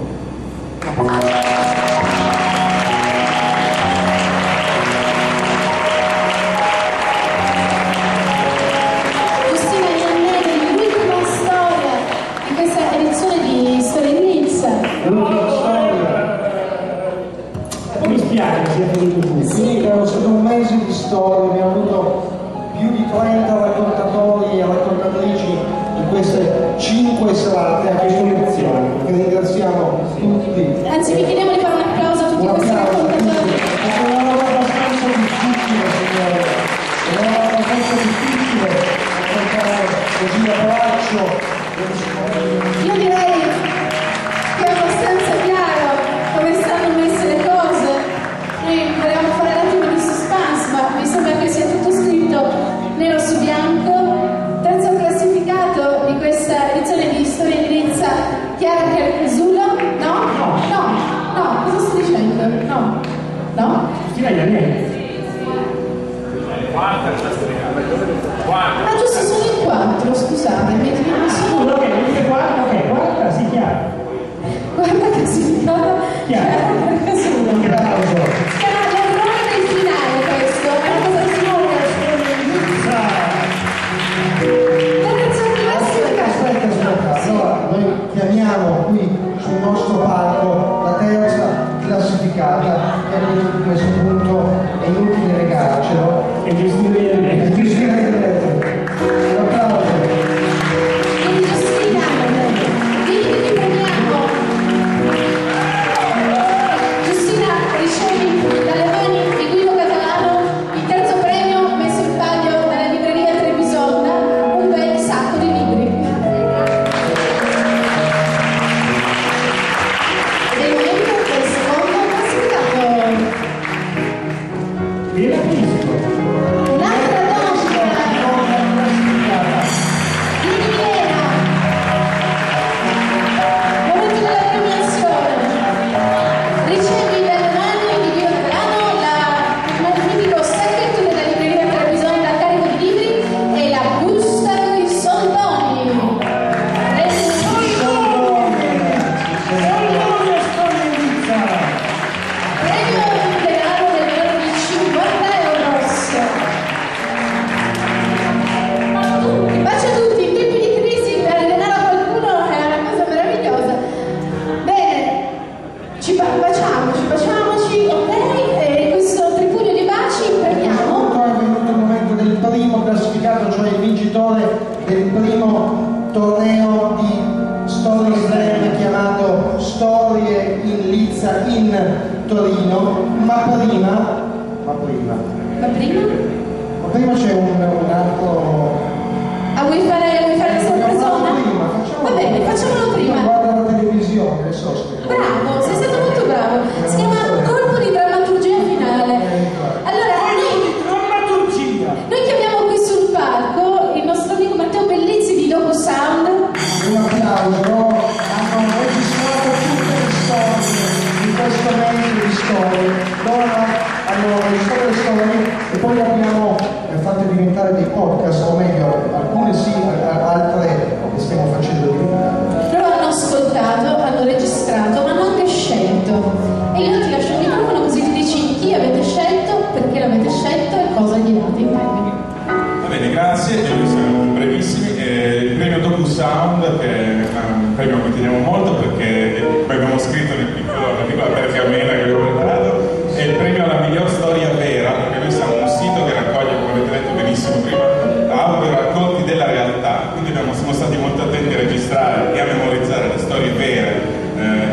Quindi è stato un mese di storia, abbiamo avuto più di trenta raccontatori e raccontatrici in queste cinque serate, anche ringraziamo, che ringraziamo tutti. Anzi, vi chiediamo di fare un applauso a tutti un questi applauso raccontatori. È una roba abbastanza difficile, signore, è una roba abbastanza difficile raccontare così a braccio. Io direi che è abbastanza chiaro come stanno messe le cose. Noi volevamo fare un attimo di suspense, ma mi sembra che sia tutto scritto nero su bianco. Terzo classificato di questa edizione di Storia di Nizza, Chiara Calcasulo. No? No, no, cosa sto dicendo? No? No? Cristina Iannelli. Ah, giusto, sono in quattro, scusate, mi sono... Ok, quarta, ok, quarta, sì, Chiara. Guarda che si chiama Chiara Calcasulo. Un applauso. L'errore del finale questo, è una cosa signora. Aspetta, aspetta, aspetta. Allora, noi chiamiamo qui sul nostro palco la terza classificata, che a questo punto è inutile negarcelo. E Giustina Iannelli. E Giustina Iannelli. Un applauso. Quindi Giustina, quindi ti premiamo. Giustina, ricevi dalle mani di Guido Catalano il terzo premio messo in palio dalla libreria Trebisonda, un bel sacco di libri. Ed è il momento del secondo classificato. E la Pisco. Un'altra donna di Riviera. Momento della premiazione. Ricevi dalle mani di Guido Catalano il magnifico sacchetto della libreria Trebisonda a carico di libri e la busta dei soldoni. Del premio in denaro del valore di cinquanta euro. Bacio a tutti, in tempi di crisi dare denaro a qualcuno è una cosa meravigliosa. Bene, ci ba- baciamoci, baciamoci, ok? E questo tripudio di baci prendiamo. È venuto il momento del primo classificato, cioè il vincitore del primo torneo di Story Slam chiamato Storie in Lizza in Torino, ma prima, ma prima, Ma prima? ma prima c'è un, un altro... Ah, vuoi fare, vuoi fare la sorpresona? Prima, facciamo Va bene, facciamolo prima. Guarda la televisione, le soste. Bravo, sei stato molto bravo. Si chiama colpo di drammaturgia finale. Allora, noi, Drammaturgia. noi chiamiamo qui sul palco il nostro amico Matteo Bellizzi di Dopo Sound. Un applauso, hanno registrato tutte le storie di questo mese di storie. Loro hanno registrato le storie e poi le abbiamo eh, fatte diventare dei podcast, o meglio, alcune sì, altre le stiamo facendo diventare. Loro hanno ascoltato, hanno registrato, ma hanno anche scelto. E io ti lascio il microfono così ti dici chi avete scelto, perché l'avete scelto e cosa gli date in premio. Va bene, grazie, e noi siamo brevissimi. Eh, il premio DocuSound, che è un premio a cui teniamo molto perché poi abbiamo scritto nel piccolo, nella piccola pergamena che abbiamo preparato, è il premio alla miglior storia vera, perché noi siamo un sito che raccoglie, come avete detto benissimo prima, audio racconti della realtà, quindi abbiamo, siamo stati molto attenti a registrare e a memorizzare le storie vere eh,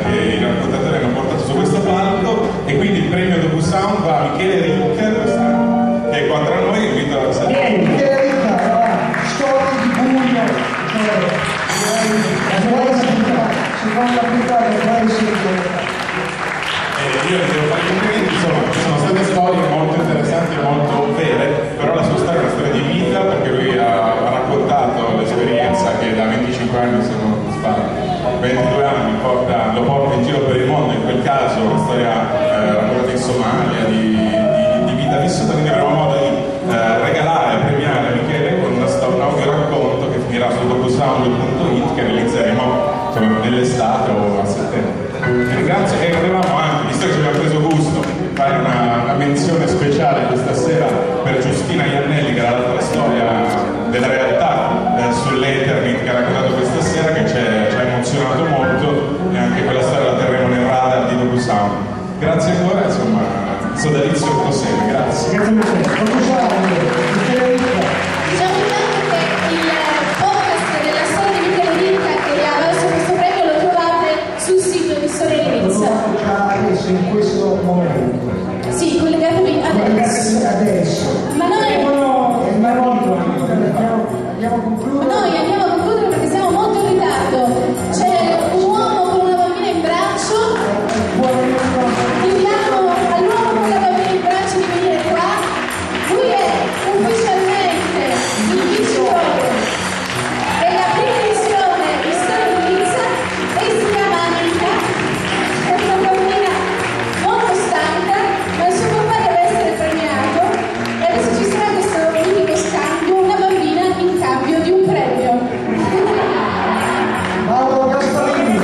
io devo fare i complimenti, insomma, sono state storie molto interessanti e molto vere, però la sua storia è una storia di vita, perché lui ha, ha raccontato l'esperienza che da venticinque anni, se non sbaglio, ventidue anni porta, lo porta in giro per il mondo, in quel caso una storia eh, raccontata in Somalia di, di, di vita vissuta, quindi avremo modo di eh, regalare e premiare Michele con una sto- un audio racconto che finirà su docusound punto it, che realizzeremo insomma, nell'estate o a settembre. Vi ringrazio e volevamo anche, visto che ci abbiamo preso gusto, fare una, una menzione speciale questa sera per Giustina Iannelli, che era l'altra storia della realtà eh, sull'Eternit che ha raccontato questa sera, che ci ha emozionato molto, e anche quella storia la terremo nel radar di docusound. Grazie ancora, insomma, sodalizio prosegue, grazie. Diciamo intanto che il podcast della storia di Michele Ricca che ha verso questo premio lo trovate sul sito di Storia di Nizza. Già adesso, in questo momento. Sì, collegatevi adesso. adesso. Ma noi... No, ma no, andiamo, andiamo a concludere. Ma noi andiamo a concludere perché siamo molto in ritardo. C'è un uomo con una bambina in braccio. Chiediamo all'uomo con la bambina in braccio di venire qua. Lui è ufficialmente il vincitore della prima edizione di Storia di Nizza e si chiama Anita. È una bambina molto stanca, ma il suo papà deve essere premiato e adesso ci sarà questo unico scambio, una bambina in cambio di un premio. Mauro Gasparini.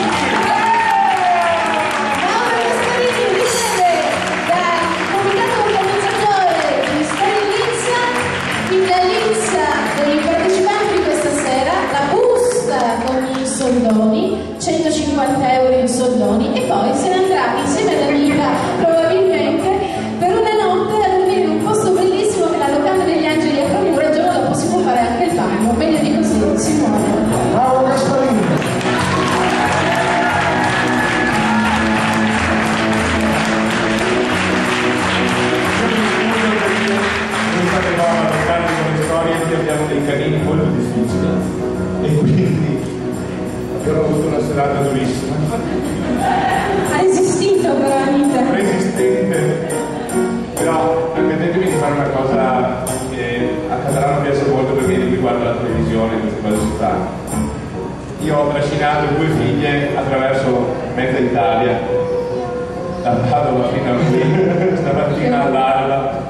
Mauro Gasparini riceve dal comitato organizzatore di Storia di Nizza, in lista dei partecipanti di questa sera, la busta con i soldoni, centocinquanta euro in soldoni, e poi se ne andrà insieme all'amica probabilmente per una notte a dormire in un posto bellissimo che è la locanda degli Angeli a Cremura, e il giorno dopo si può fare anche il bagno, meglio di così, si muore. Mauro Gasparini. Questa qua a toccare con le storie che abbiamo dei canini molto difficili e quindi abbiamo avuto una serata durissima. Ha resistito però Anita. Resistente, però permettetemi di fare una cosa che a Catarano piace molto perché io riguardo la televisione, queste cose si fanno. Io ho trascinato due figlie attraverso mezza Italia, da Padova fino a qui, stamattina all'alba.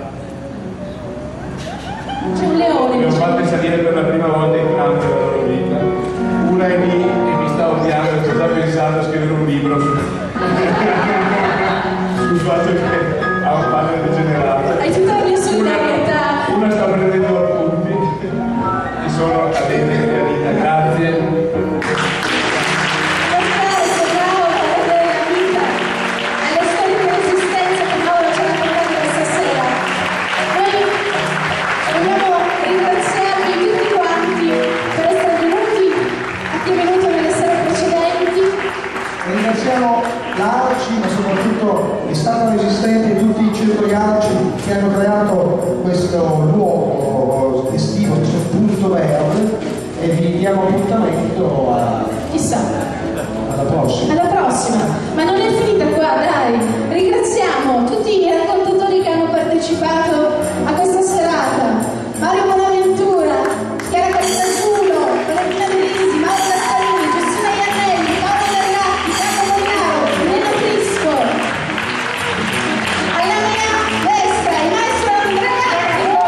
C'è un leone. Le ho fatte salire per la prima volta in trampo della loro vita. Una è lì e mi sta odiando e sto già pensando a scrivere un libro su... sul fatto che ha un padre degenerato. Hai tutta la mia solidarietà. Una sta prendendo appunti e sono cadete e Anita, grazie. Ringraziamo l'Arci, ma soprattutto è stata resistente tutti i circoiarci che hanno creato questo luogo estivo, questo punto verde, e vi diamo appuntamento a... Chissà. alla prossima. Alla prossima. Ma non è finita qua, dai. Ringraziamo tutti i raccontatori che hanno partecipato a questa serata. Mario Bonaventura, Chiara Calzaggiulo, Valentina De Lisi, Mauro Gasparini, Giustina Iannelli, Paolo Verratti, Carlo Mognaro, Nino Crisco. Alla mia destra il maestro Andrea Attico.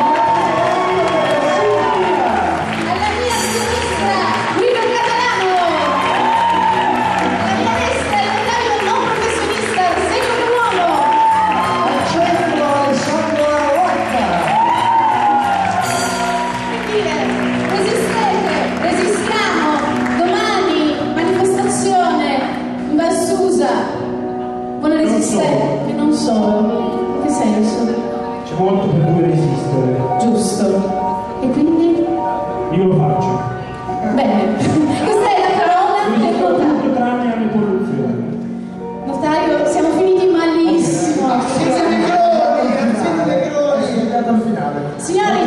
Alla mia sinistra Guido Catalano. Alla mia destra il notaio non professionista Sergio Caruolo. Al centro Alessandro Rocca. Resistete, resistiamo. Domani manifestazione in Val Susa. Buona resistenza, che non solo. Che senso? C'è molto per cui resistere. Giusto. E quindi? Io lo faccio. Bene. Questa è la parola del notaio. Tranne alle corruzione. Notaio, siamo finiti malissimo. Siete Negroni, siete Negroni, è andato al finale. Signori,